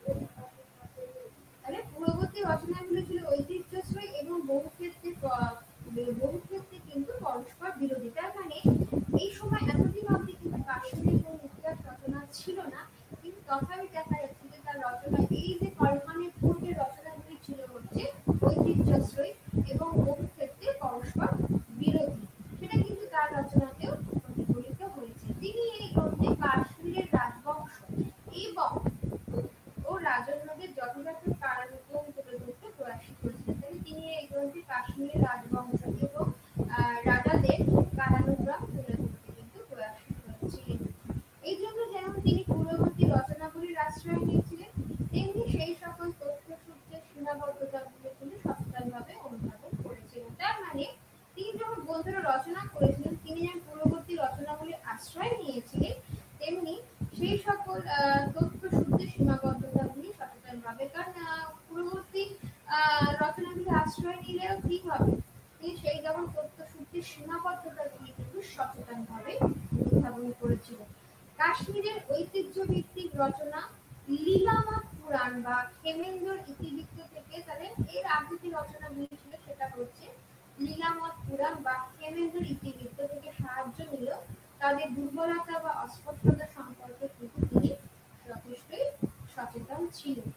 তাহলে পূর্ববর্তী রচনাগুলি ছিল ঐতিহ্যশ্রয়ী এবং বহু ক্ষেত্রে বহু ক্ষেত্রে কিন্তু পরস্পর বিরোধী। তার মানে এই সময় এতদিন অবধি কিন্তু কাশ্মীর এবং ইতিহাস রচনা ছিল না, কিন্তু তথাপি দেখা যাচ্ছে যে তার রচনা এই যে কলহনের পূর্বের রচনাগুলি ছিল হচ্ছে ঐতিহ্যশ্রয়ী এবং বহু ক্ষেত্রে পরস্পর বিরোধী, সেটা কিন্তু তার রচনাতেও প্রতিফলিত হয়েছে। তিনি এই গ্রন্থে কাশ্মীরের রাজবংশ এবং ও রাজন্যদের যথাযথ কারানুক্রম তুলে ধরতে প্রয়াস করেছিলেন। তাহলে তিনি এই গ্রন্থে কাশ্মীরের রাজবংশ এবং রাজাদের কারানুক্রম তুলে ধরতে কিন্তু প্রয়াস করেছিলেন। এই জন্য যেমন তিনি পূর্ববর্তী রচনাগুলির আশ্রয় নিয়েছিলেন, তেমনি সেই সকল তথ্য সূত্রের সীমাবদ্ধতাগুলো কিন্তু সচেতনভাবে অনুধাবন করেছিলেন। তার মানে তিনি যখন গ্রন্থটা রচনা করেছিলেন তিনি যেমন পূর্ববর্তী রচনাগুলির আশ্রয় নিয়েছিলেন, তেমনি সেই সকল তথ্য সূত্রের সীমাবদ্ধতাগুলি সচেতনভাবে, কারণ পূর্ববর্তী রচনাগুলি আশ্রয় নিলেও কি হবে, তিনি সেই যেমন তথ্য সূত্রের সীমাবদ্ধতাগুলি কিন্তু সচেতনভাবে অনুধাবন করেছিলেন। কাশ্মীরের ঐতিহ্য ভিত্তিক রচনা লীলামত পুরাণ বা ক্ষেমেন্দ্র ইতিবৃত্ত থেকে, তাহলে এর আগে যে রচনাগুলি ছিল সেটা হচ্ছে লীলামত পুরাণ বা ক্ষেমেন্দ্র ইতিবৃত্ত থেকে সাহায্য নিল তাদের দুর্বলতা বা অস্পষ্টতা সম্পর্কে কিন্তু তিনি যথেষ্টই সচেতন ছিলেন।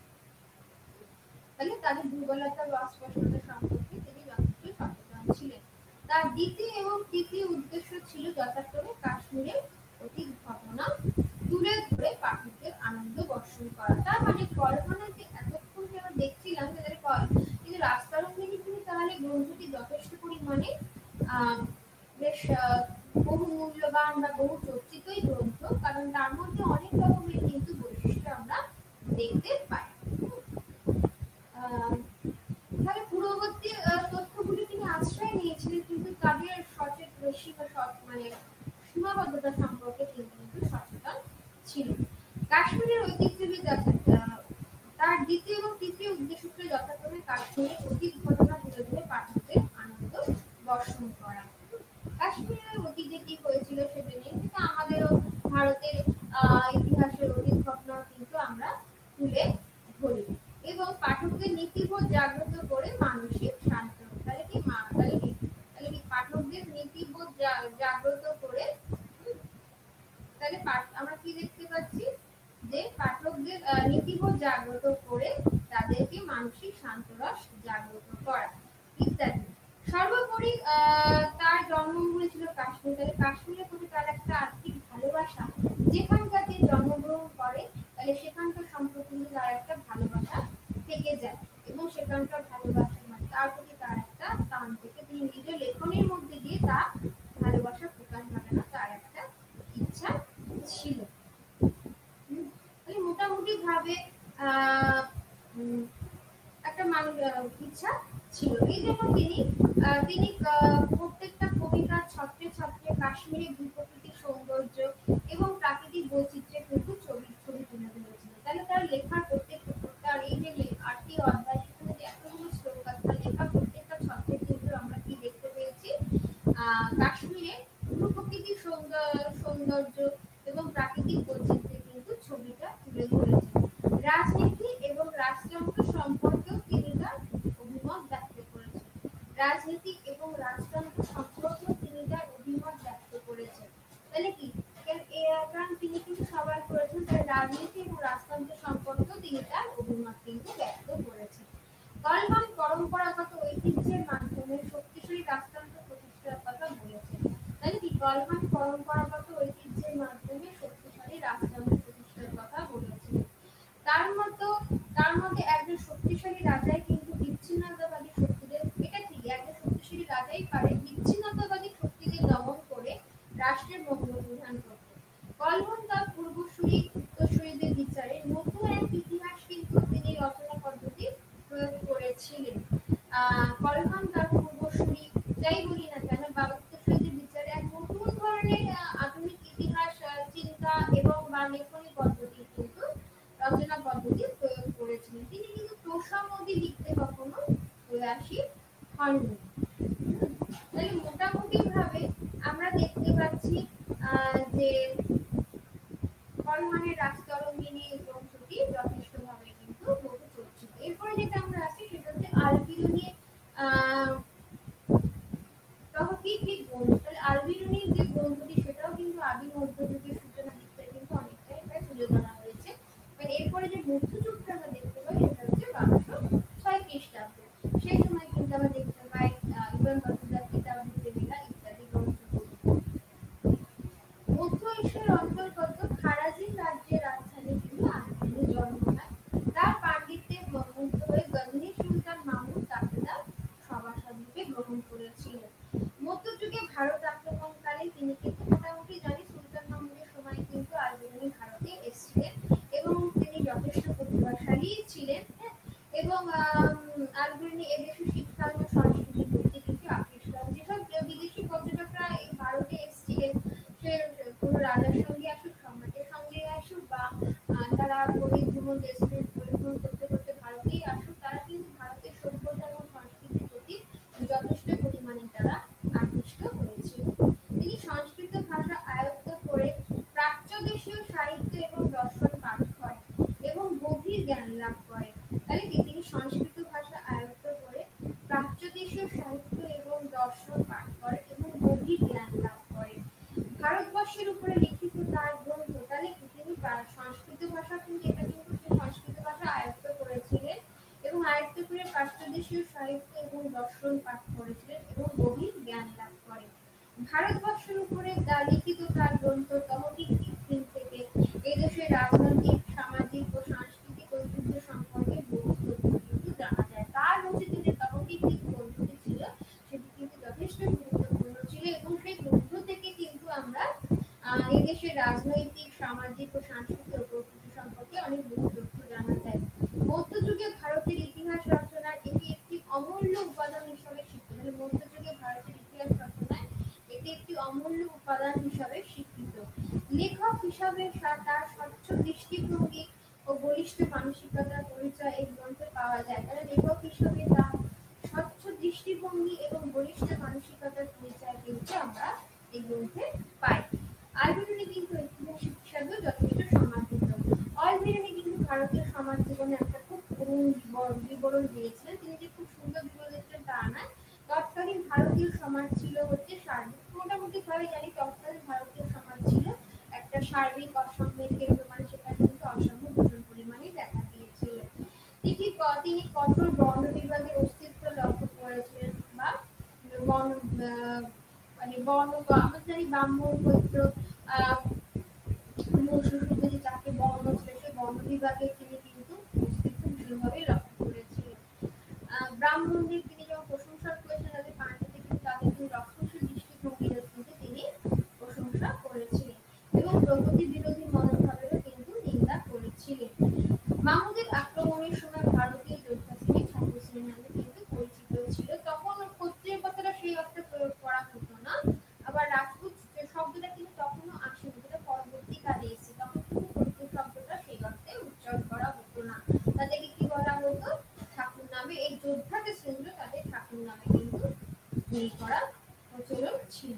তাহলে তাদের দুর্বলতা বা অস্পষ্টতা সম্পর্কে তিনি যথেষ্টই সচেতন ছিলেন। তার দ্বিতীয় এবং তৃতীয় উদ্দেশ্য ছিল যথাক্রমে কাশ্মীরের অতীত ঘটনা তুলে ধরে পাঠকদের আনন্দ বর্ষণ করা। তার মানে কল্পনা যে এতক্ষণ যে আমরা দেখছিলাম তাদের কিন্তু রাজতরঙ্গিনী কিন্তু তাহলে গ্রন্থটি যথেষ্ট পরিমাণে আহ বেশ বহু মূল্যবান বা বহু চর্চিতই গ্রন্থ, কারণ তার মধ্যে অনেক রকমের কিন্তু বৈশিষ্ট্য আমরা দেখতে পাই। তাহলে পূর্ববর্তী তথ্যগুলি তিনি আশ্রয় নিয়েছিলেন কিন্তু তাদের সচেত মানে সীমাবদ্ধতা সম্পর্কে তিনি কিন্তু সচেতন ছিলেন। কাশ্মীরের ঐতিহ্যবিদ তার দ্বিতীয় এবং তৃতীয় উদ্দেশ্য ছিল যথাক্রমে কাশ্মীরের অতীত ঘটনা তুলে ধরে পাঠকদের আনন্দ বর্ষণ করা। কাশ্মীরের অতীতে কি হয়েছিল সেটা নিয়ে কিন্তু আমাদেরও ভারতের ইতিহাসের অতীত ঘটনা কিন্তু আমরা তুলে ধরি এবং পাঠকদের নীতিবোধ জাগ্রত করে মানসিক শান্তি, তাহলে কি তাহলে কি তাহলে কি পাঠকদের নীতিবোধ জাগ্রত করে, তাহলে আমরা কি দেখতে পাচ্ছি যে পাঠকদের নীতিবোধ জাগ্রত করে তাদেরকে মানসিক শান্তরস জাগ্রত করা ইত্যাদি। সর্বোপরি তার জন্মভূমি ছিল কাশ্মীর, তাহলে কাশ্মীরের প্রতি তার একটা আর্থিক ভালোবাসা, যেখানকার যে জন্মগ্রহণ করে তাহলে সেখানকার সম্পর্কে তার একটা ভালোবাসা থেকে যায় এবং সেখানকার ভালোবাসা মানে তার প্রতি তার একটা টান থেকে তিনি নিজের লেখনের মধ্যে দিয়ে তার ভালোবাসা প্রকাশ ঘটানো তার একটা ইচ্ছা ছিল। মোটামুটি ভাবে আহ একটা মানুষ ইচ্ছা ছিল, এই জন্য তিনি তিনি প্রত্যেকটা কবিতার ছত্রে ছত্রে কাশ্মীরের ভূপ্রকৃতির সৌন্দর্য এবং প্রাকৃতিক বৈচিত্র্যের কিন্তু ছবি ছবি তুলে ধরেছিলেন। তাহলে তার লেখার প্রত্যেকটা তার এই যে আটটি অধ্যায় সেখানে যে এতগুলো শ্লোক আছে তার লেখা প্রত্যেকটা ছত্রে কিন্তু আমরা কি দেখতে পেয়েছি, আহ কাশ্মীরের ভূপ্রকৃতির সৌন্দর্য এবং প্রাকৃতিক বৈচিত্র্যের কিন্তু ছবিটা তুলে ধরেছেন। রাজনীতি এবং রাষ্ট্রযন্ত্র সম্পর্কেও তিনি তার অভিমত ব্যক্ত করেছেন। রাজনীতি এবং রাষ্ট্রযন্ত্র সম্পর্কেও তিনি তার অভিমত ব্যক্ত করেছেন। তাহলে কি কারণ তিনি কিন্তু সবাই করেছেন তার রাজনীতি এবং রাষ্ট্রযন্ত্র সম্পর্কেও তিনি তার অভিমত কিন্তু ব্যক্ত করেছেন। কালভান পরম্পরাগত ঐতিহ্যের মাধ্যমে শক্তিশালী রাজতন্ত্র প্রতিষ্ঠার কথা বলেছেন। তাহলে কি কালভান পরম্পরাগত ঐতিহ্যের মাধ্যমে শক্তিশালী রাজতন্ত্র প্রতিষ্ঠার কথা বলেছেন। তার মতো তার মধ্যে একজন শক্তিশালী রাজাই কিন্তু বিচ্ছিন্নতাবাদী শক্তিদের, এটা ঠিক, একজন শক্তিশালী রাজাই পারে বিচ্ছিন্নতাবাদী শক্তিদের দমন করে রাষ্ট্রের মঙ্গল প্রদান করতে। কালভান তার পূর্বসূরি উত্তরসূরিদের বিচারে নতুন এক ইতিহাস কিন্তু তিনি রচনা পদ্ধতি প্রয়োগ করেছিলেন। আহ কালভান তার পূর্বসূরি যাই বলি না কেন বা উত্তরসূরিদের বিচারে এক নতুন ধরনের আধুনিক ইতিহাস চিন্তা এবং বা লেখনী পদ্ধতি কিন্তু রচনা পদ্ধতি প্রয়োগ করেছিলেন। তিনি কিন্তু তোষামোদী লিখতে কখনো প্রয়াসী হননি। তাহলে মোটামুটি ভাবে আমরা দেখতে পাচ্ছি যে কালভানের রাজতরঙ্গিনী গ্রন্থটি যথেষ্ট ভাবে কিন্তু বহু চর্চিত। এরপরে যেটা আমরা আসি সেটা হচ্ছে আলবিরুনি আহ তহকিক গ্রন্থ। তাহলে আলবিরুনির যে গ্রন্থটি সেটাও কিন্তু আদি মধ্যযুগের সূচনা দিকটা কিন্তু অনেকটাই প্রায় তুলে ধরা হয়েছে। এরপরে যে মধ্যযুগটা আমরা দেখতে পাই সেটা হচ্ছে বারোশো ছয় খ্রিস্টাব্দ। সেই সময় কিন্তু আমরা দেখতে পাই ইবন বতুতা, কিতাব-ই-তেমিলা ইত্যাদি গ্রন্থগুলো। মধ্য এশিয়ার অন্তর্গত খারাজিন রাজ্যের রাজধানী কিন্তু আলবিরুনির জন্ম হয়। তার পাণ্ডিত্যে মুগ্ধ হয়ে গজনী সুলতান মাহমুদ তাকে তার সভাসদ রূপে গ্রহণ করেছিলেন। মধ্যযুগে ভারত আক্রমণকালে তিনি কিন্তু মোটামুটি জানি সুলতান মাহমুদের সময় কিন্তু আলবিরুনি ভারতে এসেছিলেন এবং তিনি যথেষ্ট প্রতিভাশালী ছিলেন এবং আলবিরুনি এদেশে শিক্ষা এবং সংস্কৃতির প্রতি কিন্তু আকৃষ্ট হন। যেসব বিদেশি পর্যটকরা এই ভারতে এসেছিলেন সে কোনো রাজার সঙ্গে আসুক, সম্রাটের সঙ্গে আসুক বা তারা পরিভ্রমণ দেশ পরিভ্রমণ করতে করতে ভারতেই আসুক, তারা কিন্তু ভারতের সভ্যতা এবং সংস্কৃতির প্রতি যথেষ্ট পরিমাণে তারা আকৃষ্ট হয়েছিল। তিনি সংস্কৃত ভাষা আয়ত্ত করে প্রাচ্যদেশীয় সাহিত্য এবং দর্শন পাঠ করেন এবং গভীর জ্ঞান লাভ করেন। তাহলে কি তিনি সংস্কৃত ভাষা আয়ত্ত করে প্রাচ্যদেশীয় সাহিত্য এবং দর্শন পাঠ করেন এবং গভীর জ্ঞান লাভ করেন। ভারতবর্ষের উপরে লিখিত তার গ্রন্থ, তাহলে তিনি সংস্কৃত ভাষা কিন্তু এটা কিন্তু সে সংস্কৃত ভাষা আয়ত্ত করেছিলেন এবং আয়ত্ত করে প্রাচ্যদেশীয় সাহিত্য এবং দর্শন পাঠ করেছিলেন এবং গভীর জ্ঞান লাভ করেন। ভারতবর্ষের উপরে লিখিত তার গ্রন্থ তহকিক থেকে এদেশের রাজনৈতিক, সামাজিক ও সাংস্কৃতিক ঐতিহ্য সম্পর্কে বহু তথ্য কিন্তু জানা যায়। তার রচিত যে তহকিক গ্রন্থটি ছিল সেটি কিন্তু যথেষ্ট গুরুত্বপূর্ণ ছিল এবং সেই গ্রন্থ থেকে কিন্তু আমরা এদেশের রাজনৈতিক, সামাজিক ও সাংস্কৃতিক ঐতিহ্য সম্পর্কে অনেক বহু তথ্য জানা যায়। মধ্যযুগে ভারতের ইতিহাস রচনার এটি একটি অমূল্য উপাদান হিসাবে স্বীকৃত। মধ্যযুগে ভারতের ইতিহাস রচনায় এটি একটি অমূল্য উপাদান হিসাবে স্বীকৃত। লেখক হিসাবে তার স্বচ্ছ দৃষ্টিভঙ্গি ও বলিষ্ঠ মানসিকতার পরিচয় এই গ্রন্থে পাওয়া যায়। তাহলে লেখক হিসাবে তার স্বচ্ছ দৃষ্টিভঙ্গি এবং বলিষ্ঠ মানসিকতার পরিচয় কিন্তু আমরা এই গ্রন্থে পাই। আলবিরুনি কিন্তু ঐতিহাসিক হিসাবেও যথেষ্ট সমাদৃত। আলবিরুনি কিন্তু ভারতীয় সমাজ জীবনে একটা খুব করুণ বিবরণ দিয়েছিলেন। তিনি যে খুব সুন্দর বিবরণ দিয়েছিলেন তা নয়। তৎকালীন ভারতীয় সমাজ ছিল হচ্ছে সার্বিক, মোটামুটি ভাবে জানি তৎকালীন ভারতীয় সমাজ ছিল একটা সার্বিক অসাম্যের কেন্দ্র, মানে সেখানে কিন্তু অসাম্য ভীষণ পরিমাণে দেখা দিয়েছিল। তিনি তিনি কঠোর বর্ণ বিভাগের অস্তিত্ব লক্ষ্য করেছিলেন বা বর্ণ মানে বর্ণ আমরা জানি ব্রাহ্মণ, ক্ষত্র, আহ যাকে বর্ণ ছিল সেই বর্ণ বিভাগের তিনি কিন্তু অস্তিত্ব ভীষণভাবে লক্ষ্য করেছিলেন। আহ ব্রাহ্মণদের তিনি যখন প্রশংসা করেছেন তাদের পাণ্ডিত্য কিন্তু তাদের কিন্তু রক্ষণশীল দৃষ্টিভঙ্গির কিন্তু তিনি প্রশংসা করেছিলেন এবং প্রগতি বিরোধী মনোভাবেরও কিন্তু নিন্দা করেছিলেন। মাহমুদের আক্রমণের সময় ভারতীয় যোদ্ধা শ্রেণী ছাত্র শ্রেণী নামে কিন্তু পরিচিত ছিল। তখন ক্ষত্রিয় কথাটা সেই অর্থে প্রয়োগ করা হতো না, আবার রাজপুত শব্দটা কিন্তু তখনও আসেনি, যেটা পরবর্তীকালে এসেছে। তখন কিন্তু ক্ষত্রিয় শব্দটা সেই অর্থে উচ্চারণ করা হতো না, তাদেরকে কি বলা হতো? ঠাকুর নামে। এই যোদ্ধা যে শ্রেণী তাদের ঠাকুর নামে কিন্তু এই করা প্রচলন ছিল।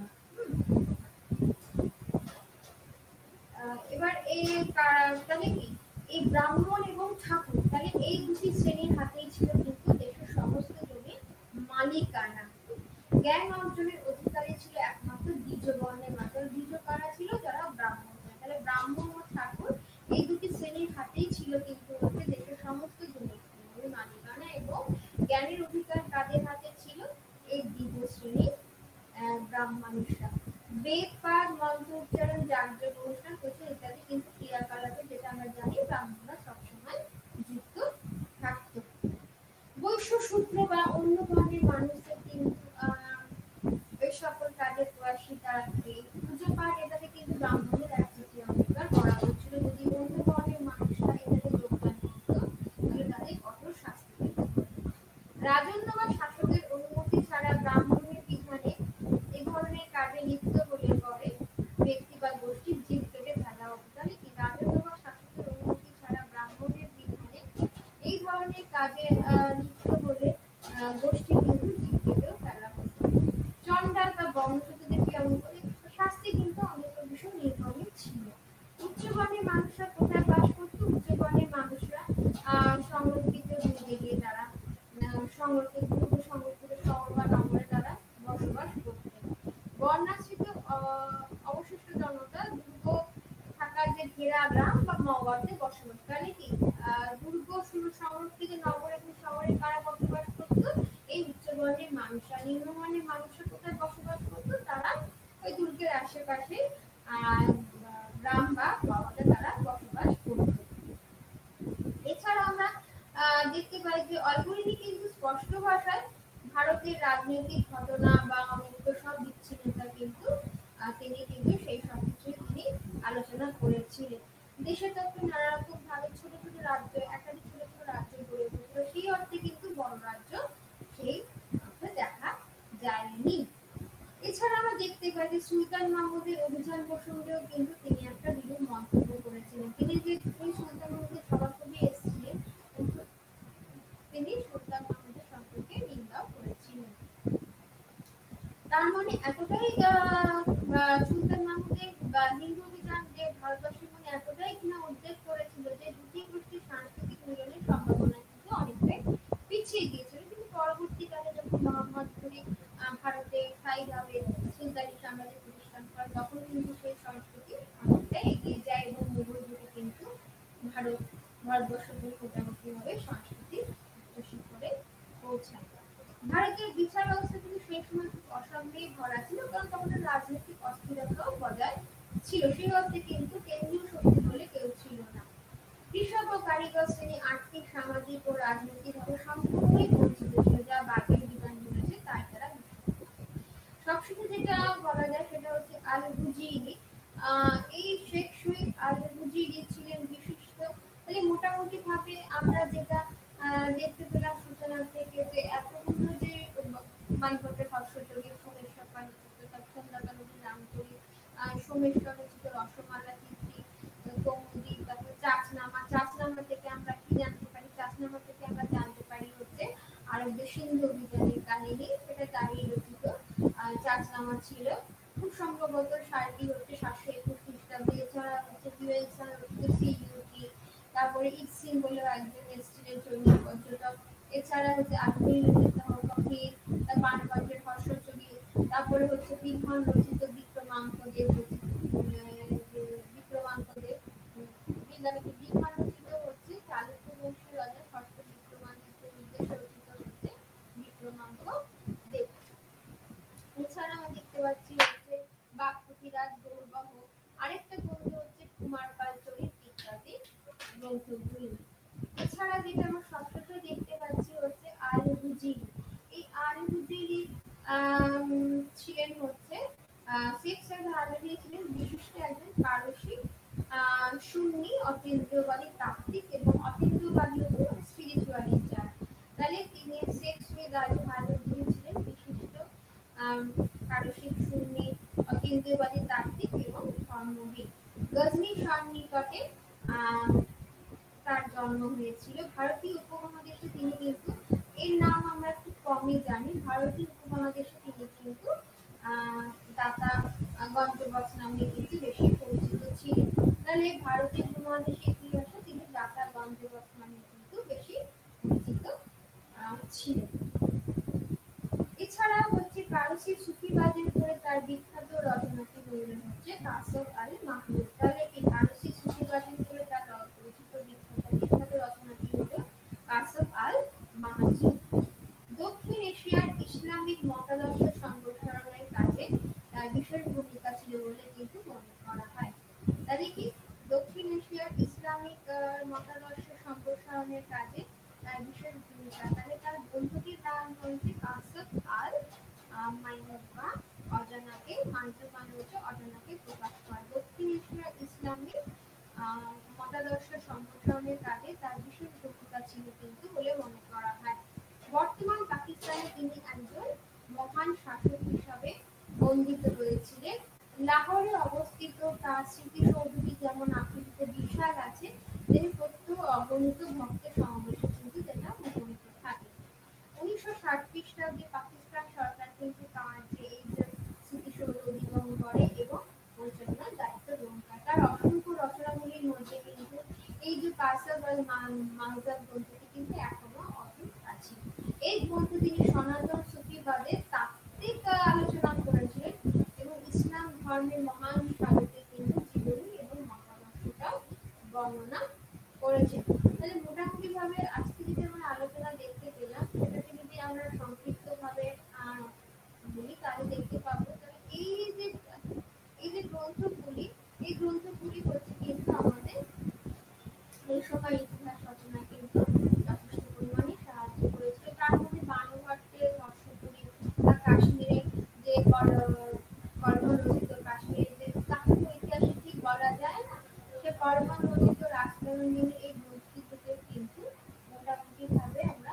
এবার এই তাহলে কি এই ব্রাহ্মণ এবং ঠাকুর, তাহলে এই দুটি শ্রেণীর হাতেই ছিল কিন্তু দেশের সমস্ত জমির মালিকানা। জ্ঞান অর্জনের অধিকারী ছিল একমাত্র দ্বিজ বর্ণের মাত্র। দ্বিজ কারা ছিল? যারা ব্রাহ্মণ। তাহলে ব্রাহ্মণ ও ঠাকুর এই দুটি শ্রেণীর হাতেই ছিল কিন্তু দেশের বেদ পাঠ মন্ত্র উচ্চারণ যাগযজ্ঞ অনুষ্ঠান প্রচার ইত্যাদি কিন্তু ক্রিয়াকলাপে যেটা আমরা জানি ব্রাহ্মণরা সবসময় যুক্ত থাকত। বৈশ্য সূত্র বা অন্য ধর্মের মানুষদের কিন্তু আহ এই সকল কাজে প্রয়াসী তারা এই পুজো পাঠ এটাতে কিন্তু ব্রাহ্মণদের এক তৃতীয়াংশকার করা হচ্ছিল। যদি অন্য ধর্মের মানুষরা এটাতে যোগদান করত তাহলে তাদের কঠোর শাস্তি পেত। রাজন্য বা শাসকের অনুমতি ছাড়া ব্রাহ্মণের বিধানে এই ধরনের কাজে লিপ্ত হলে পরে ব্যক্তি বা গোষ্ঠীর জীব কেটে ফেলা হতো। তাহলে কি রাজন্য বা শাসকের অনুমতি ছাড়া ব্রাহ্মণের বিধানে এই ধরনের কাজে লিপ্ত হলে গোষ্ঠী কিন্তু জীব কেটেও ফেলা হতো। চন্ডাল বা বংশধরদের কেমন করে শাস্তি কিন্তু অনেক বিষয় নির্ভরশীল ছিল। উচ্চবর্ণের মানুষরা কোথায় বাস করতো? উচ্চবর্ণের মানুষরা আহ সংরক্ষিত দিকে তারা সংরক্ষিত সংরক্ষিত শহর বা নগরে তারা বসবাস করতেন। বর্ণাশ্রিত অবশিষ্ট জনতা দুর্গ থাকার যে ঘেরা গ্রাম বা নগরে বসবাস। তাহলে কি দুর্গ সংরক্ষিত নগর এবং শহরে কারা বসবাস করত? এই উচ্চবর্ণের মানুষরা। নিম্নবর্ণের মানুষরা কোথায় বসবাস করত? তারা ওই দুর্গের আশেপাশে আহ গ্রাম বা নগরে তারা বসবাস করত। এছাড়া আমরা আহ দেখতে পাই যে অলবরিনি কিন্তু স্পষ্ট ভাষায় ভারতের রাজনৈতিক ঘটনা বা অনেক সব বিচ্ছিন্নতা কিন্তু তিনি কিন্তু সেই সব কিছু তিনি আলোচনা করেছিলেন। দেশের তত্ত্বে নানা রকম ভাবে ছোট ছোট রাজ্য একাধিক ছোট ছোট রাজ্য গড়ে উঠেছিল। সেই অর্থে কিন্তু বড় রাজ্য সেই অর্থে দেখা যায়নি। এছাড়া আমরা দেখতে পাই যে সুলতান মাহমুদের অভিযান প্রসঙ্গেও কিন্তু তিনি একটা বিরূপ মন্তব্য করেছিলেন। তিনি যে ওই সুলতান মাহমুদের সভাকবি এসেছিলেন তিনি সুলতান মাহমুদের সম্পর্কে নিন্দাও করেছিলেন। তার মানে এতটাই সুলতান মাহমুদের হিন্দু অভিযান যে ভারতবর্ষের মনে এতটাই কিনা উদ্বেগ করেছিল যে দুটি গোষ্ঠীর সাংস্কৃতিক মিলনের সম্ভাবনা কিন্তু অনেকটাই পিছিয়ে গিয়েছিল। কিন্তু পরবর্তীকালে যখন মোহাম্মদ ঘুরি ভারতে স্থায়ীভাবে সুলতানি সাম্রাজ্য প্রতিষ্ঠান করে তখন কিন্তু সেই সংস্কৃতি অনেকটাই এগিয়ে যায় এবং মুঘল যুগে কিন্তু ভারত ভারতবর্ষকে মোটামুটিভাবে সংস্কৃতি শিখরে পৌঁছায়। ভারতের বিচার ব্যবস্থা কিন্তু সেই সময় খুব অসম্ভব ভরা ছিল, কারণ তখন রাজনৈতিক অস্থিরতাও বজায় ছিল। সেই অর্থে কিন্তু কেন্দ্রীয় শক্তি বলে কেউ ছিল না। কৃষক ও কারিগর শ্রেণী আর্থিক সামাজিক ও রাজনৈতিকভাবে সম্পূর্ণই বঞ্চিত ছিল, যা বাঘের বিধান বলেছে তাই তারা সবসময় যেটা বলা যায় সেটা হচ্ছে আল হুজিরি। আহ এই শেখ শহীদ আল হুজিরি ছিলেন বিশিষ্ট। তাহলে মোটামুটি ভাবে আমরা যেটা দেখতে পেলাম সূচনা থেকে যে এতগুলো যে মানপত্রের হর্ষযোগী সোমেশ্বর পানিপত্র তার সন্ধ্যাকাল নাম করি সোমেশ্বর রচিত রসমালা কীর্তি কৌমুদি, তারপর চাচনামা। চাচনামা থেকে আমরা কি জানতে পারি? চাচনামা থেকে আমরা জানতে পারি হচ্ছে আরবদের সিন্ধু অভিযানের কাহিনী, সেটা তারই রচিত চাচনামা ছিল। খুব সম্ভবত সালটি হচ্ছে সাতশো একুশ খ্রিস্টাব্দে। এছাড়া হচ্ছে হিউয়েলসন রচিত সিইউটি, তারপরে ইকসিন বলে একজন এসেছিলেন চৈনিক পর্যটক। এছাড়া হচ্ছে আধুনিক রচিত হরকফির তার মানপত্রের হর্ষযোগী, তারপরে হচ্ছে বিজ্ঞান রচিত বিক্রমাঙ্কদেব রচিত বিক্রমাঙ্কদেব বিদ্যাপতি বিজ্ঞান রচিত হচ্ছে চালুক্য বংশের রাজা ষষ্ঠ বিক্রমাদিত্যের উদ্দেশ্যে রচিত হচ্ছে বিক্রমাঙ্ক দেব। এছাড়া আমরা দেখতে পাচ্ছি হচ্ছে বাগপতিরাজ গৌরবহ, আরেকটা গ্রন্থ হচ্ছে কুমারপাল চরিত ইত্যাদি গ্রন্থগুলি। এছাড়া যেটা আমরা সবসময় দেখতে পাচ্ছি হচ্ছে আল হুজিরি। এই আল হুজিরি ছিলেন হচ্ছে শেখ সৈয়দ আল হুজিরি ছিলেন বিশিষ্ট একজন পারসিক সুন্নি অতীন্দ্রিয়বাদী তাত্ত্বিক এবং অতীন্দ্রিয়বাদী স্পিরিচুয়ালিস্ট। তাহলে তিনি শেখ সৈয়দ আল হুজিরি ছিলেন বিশিষ্ট পারসিক সুন্নি অতীন্দ্রিয়বাদী তাত্ত্বিক এবং ধর্মবিদ। গজনি সন্নিকটে আহ তার জন্ম হয়েছিল। ভারতীয় উপমহাদেশে তিনি কিন্তু এর নাম আমরা খুব কমই জানি। ভারতীয় উপমহাদেশে তিনি কিন্তু আহ দাতা গঞ্জবক্স নামে কিন্তু বেশি পরিচিত ছিলেন। তাহলে ভারতীয় উপমহাদেশের ইতিহাসে তিনি দাতা গঞ্জবক্স নামে কিন্তু বেশি পরিচিত ছিলেন। এছাড়া হচ্ছে পারসি সুফিবাদের উপরে তার বিখ্যাত রচনাটি হলেন হচ্ছে কাসব আল মাহমুদ। তাহলে এই পারসি সুফিবাদের উপরে তার রচিত বিখ্যাত রচনাটি হল কাসব আল মাহমুদ। দক্ষিণ এশিয়ার ইসলামিক মতাদর্শ সম্প্রসারণের কাজে তার বিশেষ ভূমিকা ছিল। সংরক্ষণের কাজে তার বিশেষ ভূমিকা। তাহলে তার গ্রন্থটির নাম হয়েছে কাসত আল মাইনুবা, অজানাকে মাইনুব মানে হচ্ছে অজানাকে প্রকাশ করা। দক্ষিণ এশিয়ার ইসলামী আহ মতাদর্শ সম্প্রসারণের কাজে তার বিশেষ দক্ষতা ছিল কিন্তু বলে মনে করা হয়। বর্তমান পাকিস্তানে তিনি একজন মহান শাসক হিসাবে বন্দিত রয়েছিলেন। লাহোরে অবস্থিত তার স্মৃতিসৌধটি যেমন আকৃতিতে বিশাল আছে, তেমনি প্রত্যহ অগণিত ভক্তের সমাবেশে কিন্তু যেটা মুখরিত থাকে। উনিশশো ষাট খ্রিস্টাব্দে পাকিস্তান সরকার কিন্তু তার যে এই যে স্মৃতিসৌধ অধিগ্রহণ করে এবং পরিচালনার দায়িত্ব গ্রহণ করে। তার অসংখ্য রচনাগুলির মধ্যে কিন্তু এই যে কাসাব আল মাহজাব গ্রন্থটি কিন্তু এখনো অটুট আছে। এই গ্রন্থ তিনি সনাতন সুফিবাদের তাত্ত্বিক আলোচনা করেছিলেন এবং ইসলাম ধর্মের মহান সাধকের কিন্তু জীবনী এবং মতাদর্শটাও বর্ণনা করেছেন। তাহলে মোটামুটি ভাবে আজকে যদি আমরা আলোচনা দেখতে পেলাম, সেটাকে যদি আমরা সংক্ষিপ্ত ভাবে আহ বলি তাহলে দেখতে পাবো তাহলে এই যে এই যে গ্রন্থগুলি এই গ্রন্থগুলি হচ্ছে কিন্তু আমাদের এই সময় ইতিহাস রচনা কিন্তু যথেষ্ট পরিমাণে সাহায্য করেছিল। তার মধ্যে বানুঘাটের হর্ষপুরী বা কাশ্মীরের যে কর্মন রচিত কাশ্মীরের যে তাকে ঐতিহাসিক ঠিক বলা যায় না, সে কর্মন রচিত রাজতরঙ্গিনী এই গ্রন্থটি থেকে কিন্তু মোটামুটি ভাবে আমরা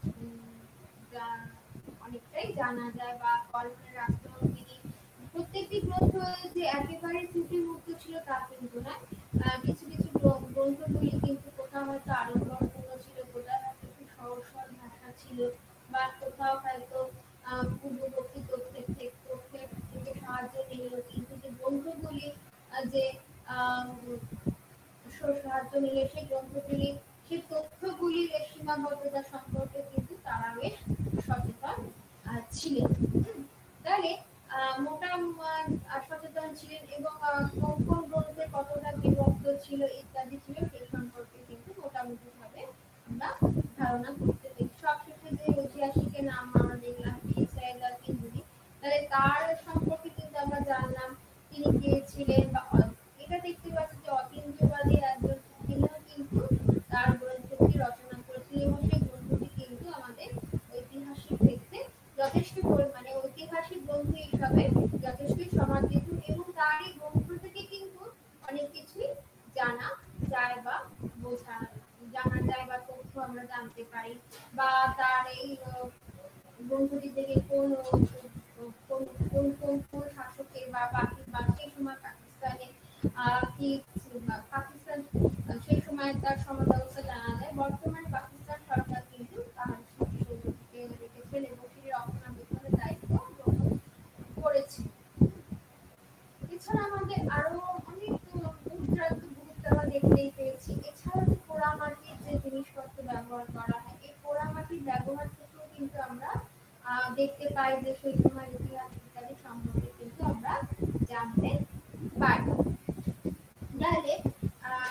অনেকটাই জানা যায়। বা কর্মনের রাজতরঙ্গিনী প্রত্যেকটি গ্রন্থ যে একেবারে ত্রুটি মুক্ত ছিল তা কিন্তু না। কিছু কিছু গ্রন্থগুলি কিন্তু কোথাও হয়তো আড়ম্বরপূর্ণ ছিল, কোথাও হয়তো একটু সহজ সরল ভাষা ছিল, বা কোথাও হয়তো আহ পূর্ববর্তী তথ্যের তথ্যের থেকে সাহায্য নিল। কিন্তু যে গ্রন্থগুলি যে আহ সাহায্য নিলে সেই গ্রন্থগুলি সেই তথ্যগুলির সীমাবদ্ধতা সম্পর্কে কিন্তু তারা বেশ সচেতন ছিলেন। তাহলে মোটা সচেতন ছিলেন এবং কোন কোন গ্রন্থে কতটা বিভক্ত ছিল ইত্যাদি ছিল সেই সম্পর্কে কিন্তু মোটামুটি ভাবে আমরা ধারণা করতে পারি। সবশেষে যে ঐতিহাসিকের নাম আমরা দেখলাম তাহলে তার সম্পর্কে কিন্তু আমরা জানলাম তিনি কে ছিলেন। বা এটা দেখতে পাচ্ছি যে অতীন্দ্রবাদী একজন তিনিও কিন্তু তার গ্রন্থটি রচনা করেছিলেন এবং সেই গ্রন্থটি কিন্তু আমাদের ঐতিহাসিক ক্ষেত্রে যথেষ্ট পরিমাণে ঐতিহাসিক গ্রন্থ হিসাবে যথেষ্ট সমাদৃত এবং তার এই গ্রন্থ থেকে কিন্তু অনেক কিছুই জানা যায় বা বোঝা জানা যায় বা তথ্য আমরা জানতে পারি। বা তার এই গ্রন্থটি থেকে কোন কোন কোন কোন কোন শাসকের বা বা সেই সময় পাকিস্তানে আহ কি পাকিস্তান সেই সময় তার সমাজ ব্যবস্থা জানা যায়। বর্তমানে পাকিস্তান সরকার কিন্তু তার স্মৃতিসৌধটিকে রেখেছেন এবং সেটি রক্ষণাবেক্ষণের দায়িত্ব গ্রহণ করেছে। এছাড়া আমাদের আরো অনেক মুদ্রান্ত ভূমিকা আমরা দেখতেই পেয়েছি। এছাড়া যে পোড়ামাটির যে জিনিসপত্র ব্যবহার করা হয়, এই পোড়ামাটির ব্যবহার থেকেও কিন্তু আমরা আহ দেখতে পাই যে সেই সময় ইতিহাস ইত্যাদি সম্পর্কে কিন্তু আমরা জানতে পারি। তাহলে আহ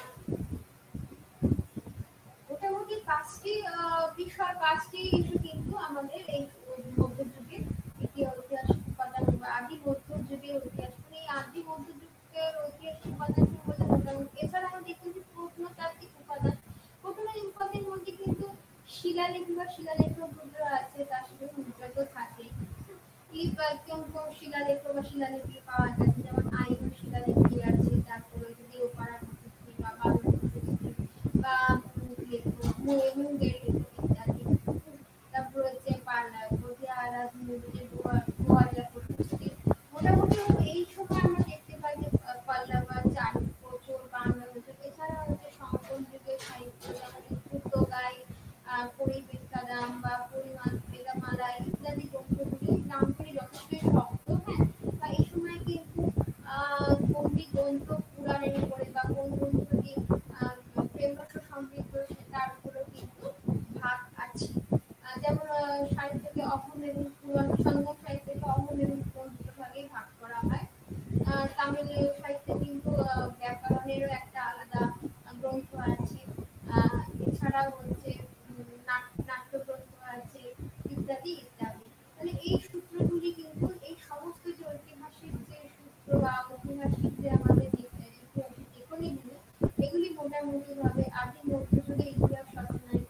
মোটামুটি পাঁচটি বিষয় পাঁচটি ইস্যু কিন্তু আমাদের এই মধ্যযুগের ঐতিহাসিক উপাদান বা আদি মধ্যযুগের ইতিহাস মানে এই আদি মধ্যযুগের ঐতিহাসিক উপাদান বলে মোটামুটি। এছাড়া আমরা দেখতে যে প্রত্নতাত্ত্বিক উপাদান প্রত্নতাত্ত্বিক উপাদানের মধ্যে কিন্তু শিলালেখ বা শিলালেখ মুদ্রা আছে, তার সাথে মুদ্রা তো থাকে। এই কোন কোন শিলালেখ বা শিলালিপি পাওয়া যাচ্ছে, যেমন আইন শিলালিপি আছে, তারপরে যদি ওপাড়া বা বালু বা মুঙ্গের ইত্যাদি। তারপর হচ্ছে পাল্লা মোটামুটি এই সময় আমরা দেখতে পাই যে পাল্লা বা চালুক্য বাংলাদেশ। এছাড়া হচ্ছে সংকর যুগের সাহিত্য যেমন পূর্তগাই পরিবেশকাদাম বা পরিমাণ বেদামালা ইত্যাদি গ্রন্থগুলি নামগুলি যথেষ্ট শক্ত। হ্যাঁ, বা এই সময় কিন্তু আহ কোনটি গ্রন্থ পুরাণের উপরে বা কোন গ্রন্থটি আহ প্রেমরস সমৃদ্ধ তার উপরেও কিন্তু ভাগ আছে। যেমন সাহিত্যকে অহম এবং পুরাণ সঙ্গম সাহিত্যকে অহম এবং পুরাণ দুটো ভাগে ভাগ করা হয়। তামিল সাহিত্যে কিন্তু ব্যাকরণেরও একটা আলাদা গ্রন্থ আছে। এছাড়াও হচ্ছে নাট্য গ্রন্থ আছে ইত্যাদি ইত্যাদি। তাহলে এই সূত্রগুলি কিন্তু এই সমস্ত যে ঐতিহাসিক যে সূত্র বা ঐতিহাসিক যে আমাদের লেখনীগুলি এগুলি মোটামুটি ভাবে আদি মধ্যযুগের ইতিহাস রচনায়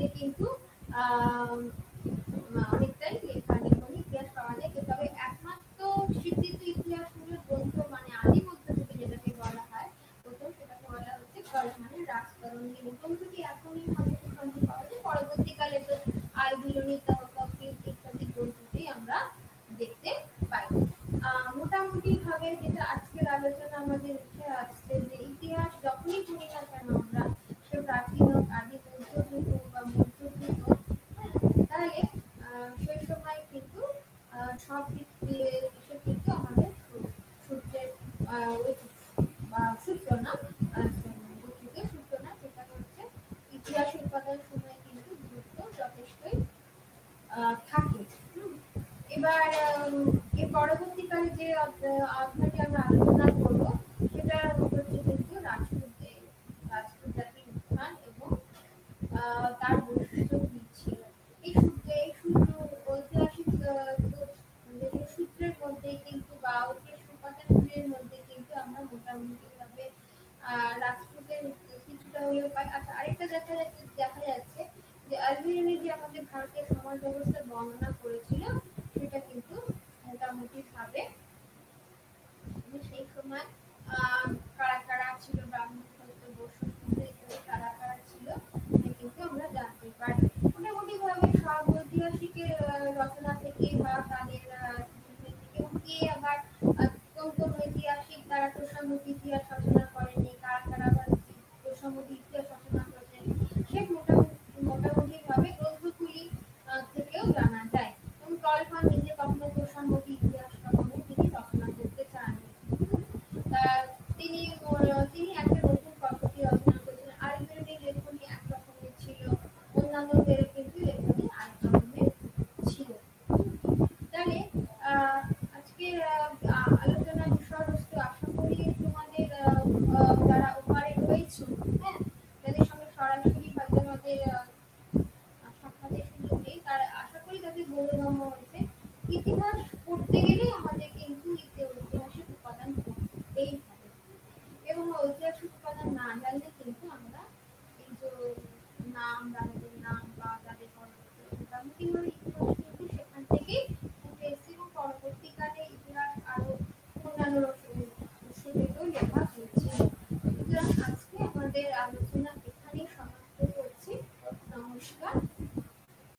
কিন্তু আহ অনেকটাই লেখা লেখনি ইতিহাস পাওয়া যায়। তবে একমাত্র স্বীকৃত ইতিহাসমূলক গ্রন্থ মানে আদি মধ্যযুগে যেটাকে বলা হয় প্রথম, সেটাকে বলা হচ্ছে গল্প মানে রাজতরঙ্গিনী গ্রন্থটি এখনই হয়তো সন্ধান পাওয়া যায়। পরবর্তীকালে তো আলবিরুনি তহকাফি ইত্যাদি গ্রন্থটি আমরা দেখতে পাই। আহ মোটামুটি ভাবে যেটা আজকের আলোচনা আমাদের উঠে আসছে যে ইতিহাস যখনই পড়ি না কেন আমরা, সে প্রাচীন হোক আদি মধ্যযুগ হোক বা মধ্যযুগ হোক, হ্যাঁ, তাহলে আহ, সেই সময় কিন্তু আহ, সব দিক দিয়ে এসে কিন্তু আমাদের সূ- সূর্যের আহ, ওই বা সূত্র না আহ, বৈদ্যুতিক সূত্র না, যেটা হচ্ছে ইতিহাসের উপাদান সময় কিন্তু গুরুত্ব যথেষ্টই আহ, থাকে। হুম। এবার আম, এর পরবর্তীকালে যে অধ্যায়- অধ্যায়টি আমরা আলোচনা করবো সেটা হচ্ছে কিন্তু রাজপুতদের রাজপুত জাতির উত্থান এবং আহ, তার বৈশিষ্ট্য কি ছিল। এই সূত্রে এই সূত্র ঐতিহাসিক আহ, বিভিন্ন সূত্রের মধ্যে কিন্তু বা ঐতিহাসিক উপাদানগুলির মধ্যে কিন্তু আমরা মোটামুটি ভাবে আহ রাজপুতের কিছুটা হলেও পাই। আচ্ছা, আরেকটা দেখা যাচ্ছে দেখা যাচ্ছে যে আলবেনিয়া যে আমাদের ভারতের সমাজ ব্যবস্থা বর্ণনা করেছিল সেটা কিন্তু মোটামুটি ভাবে যে সেই সময় আহ কারা কারা ছিল, ব্রাহ্মণ ক্ষত্রিয় বৈশ্য শূদ্র ইত্যাদি কারা কারা ছিল এটা কিন্তু আমরা জানতে পারি। মোটামুটি ভাবে সব ঐতিহাসিকের আহ, রচনা থেকে বা তাদের আহ, জীবনী থেকে, এবং কে আবার আহ, কোন কোন ঐতিহাসিক তারা তোষামোদ ইতিহাস রচনা করেনি, কারা কারা আবার তোষামোদ ইতিহাস রচনা করেছেন, সে মোটামুটি মোটামুটি ভাবে গ্রন্থগুলি আহ, থেকেও জানা যায়। এবং টলস্টয় নিজে কখনো তোষামোদ ইতিহাস কখনো তিনি রচনা করতে চাননি। আহ, তিনি আহ, তিনি একটা নতুন পদ্ধতি রচনা করেছেন। আলবেনিয়ার লেখনী এক রকমের ছিল, অন্যান্যদের কিন্তু লেখনী আরেক রকমের ছিল। তাহলে আহ, আজকের আহ, আলোচনার বিষয়বস্তু আশা করি তোমাদের আহ, আহ, যারা ওপারে রয়েছে, হ্যাঁ, যাদের সঙ্গে সরাসরি হয়তো আমাদের আহ, সাক্ষাতের সুযোগ নেই, তার আশা করি তাদের বোধগম্য হয়েছে। ইতিহাস পড়তে গেলে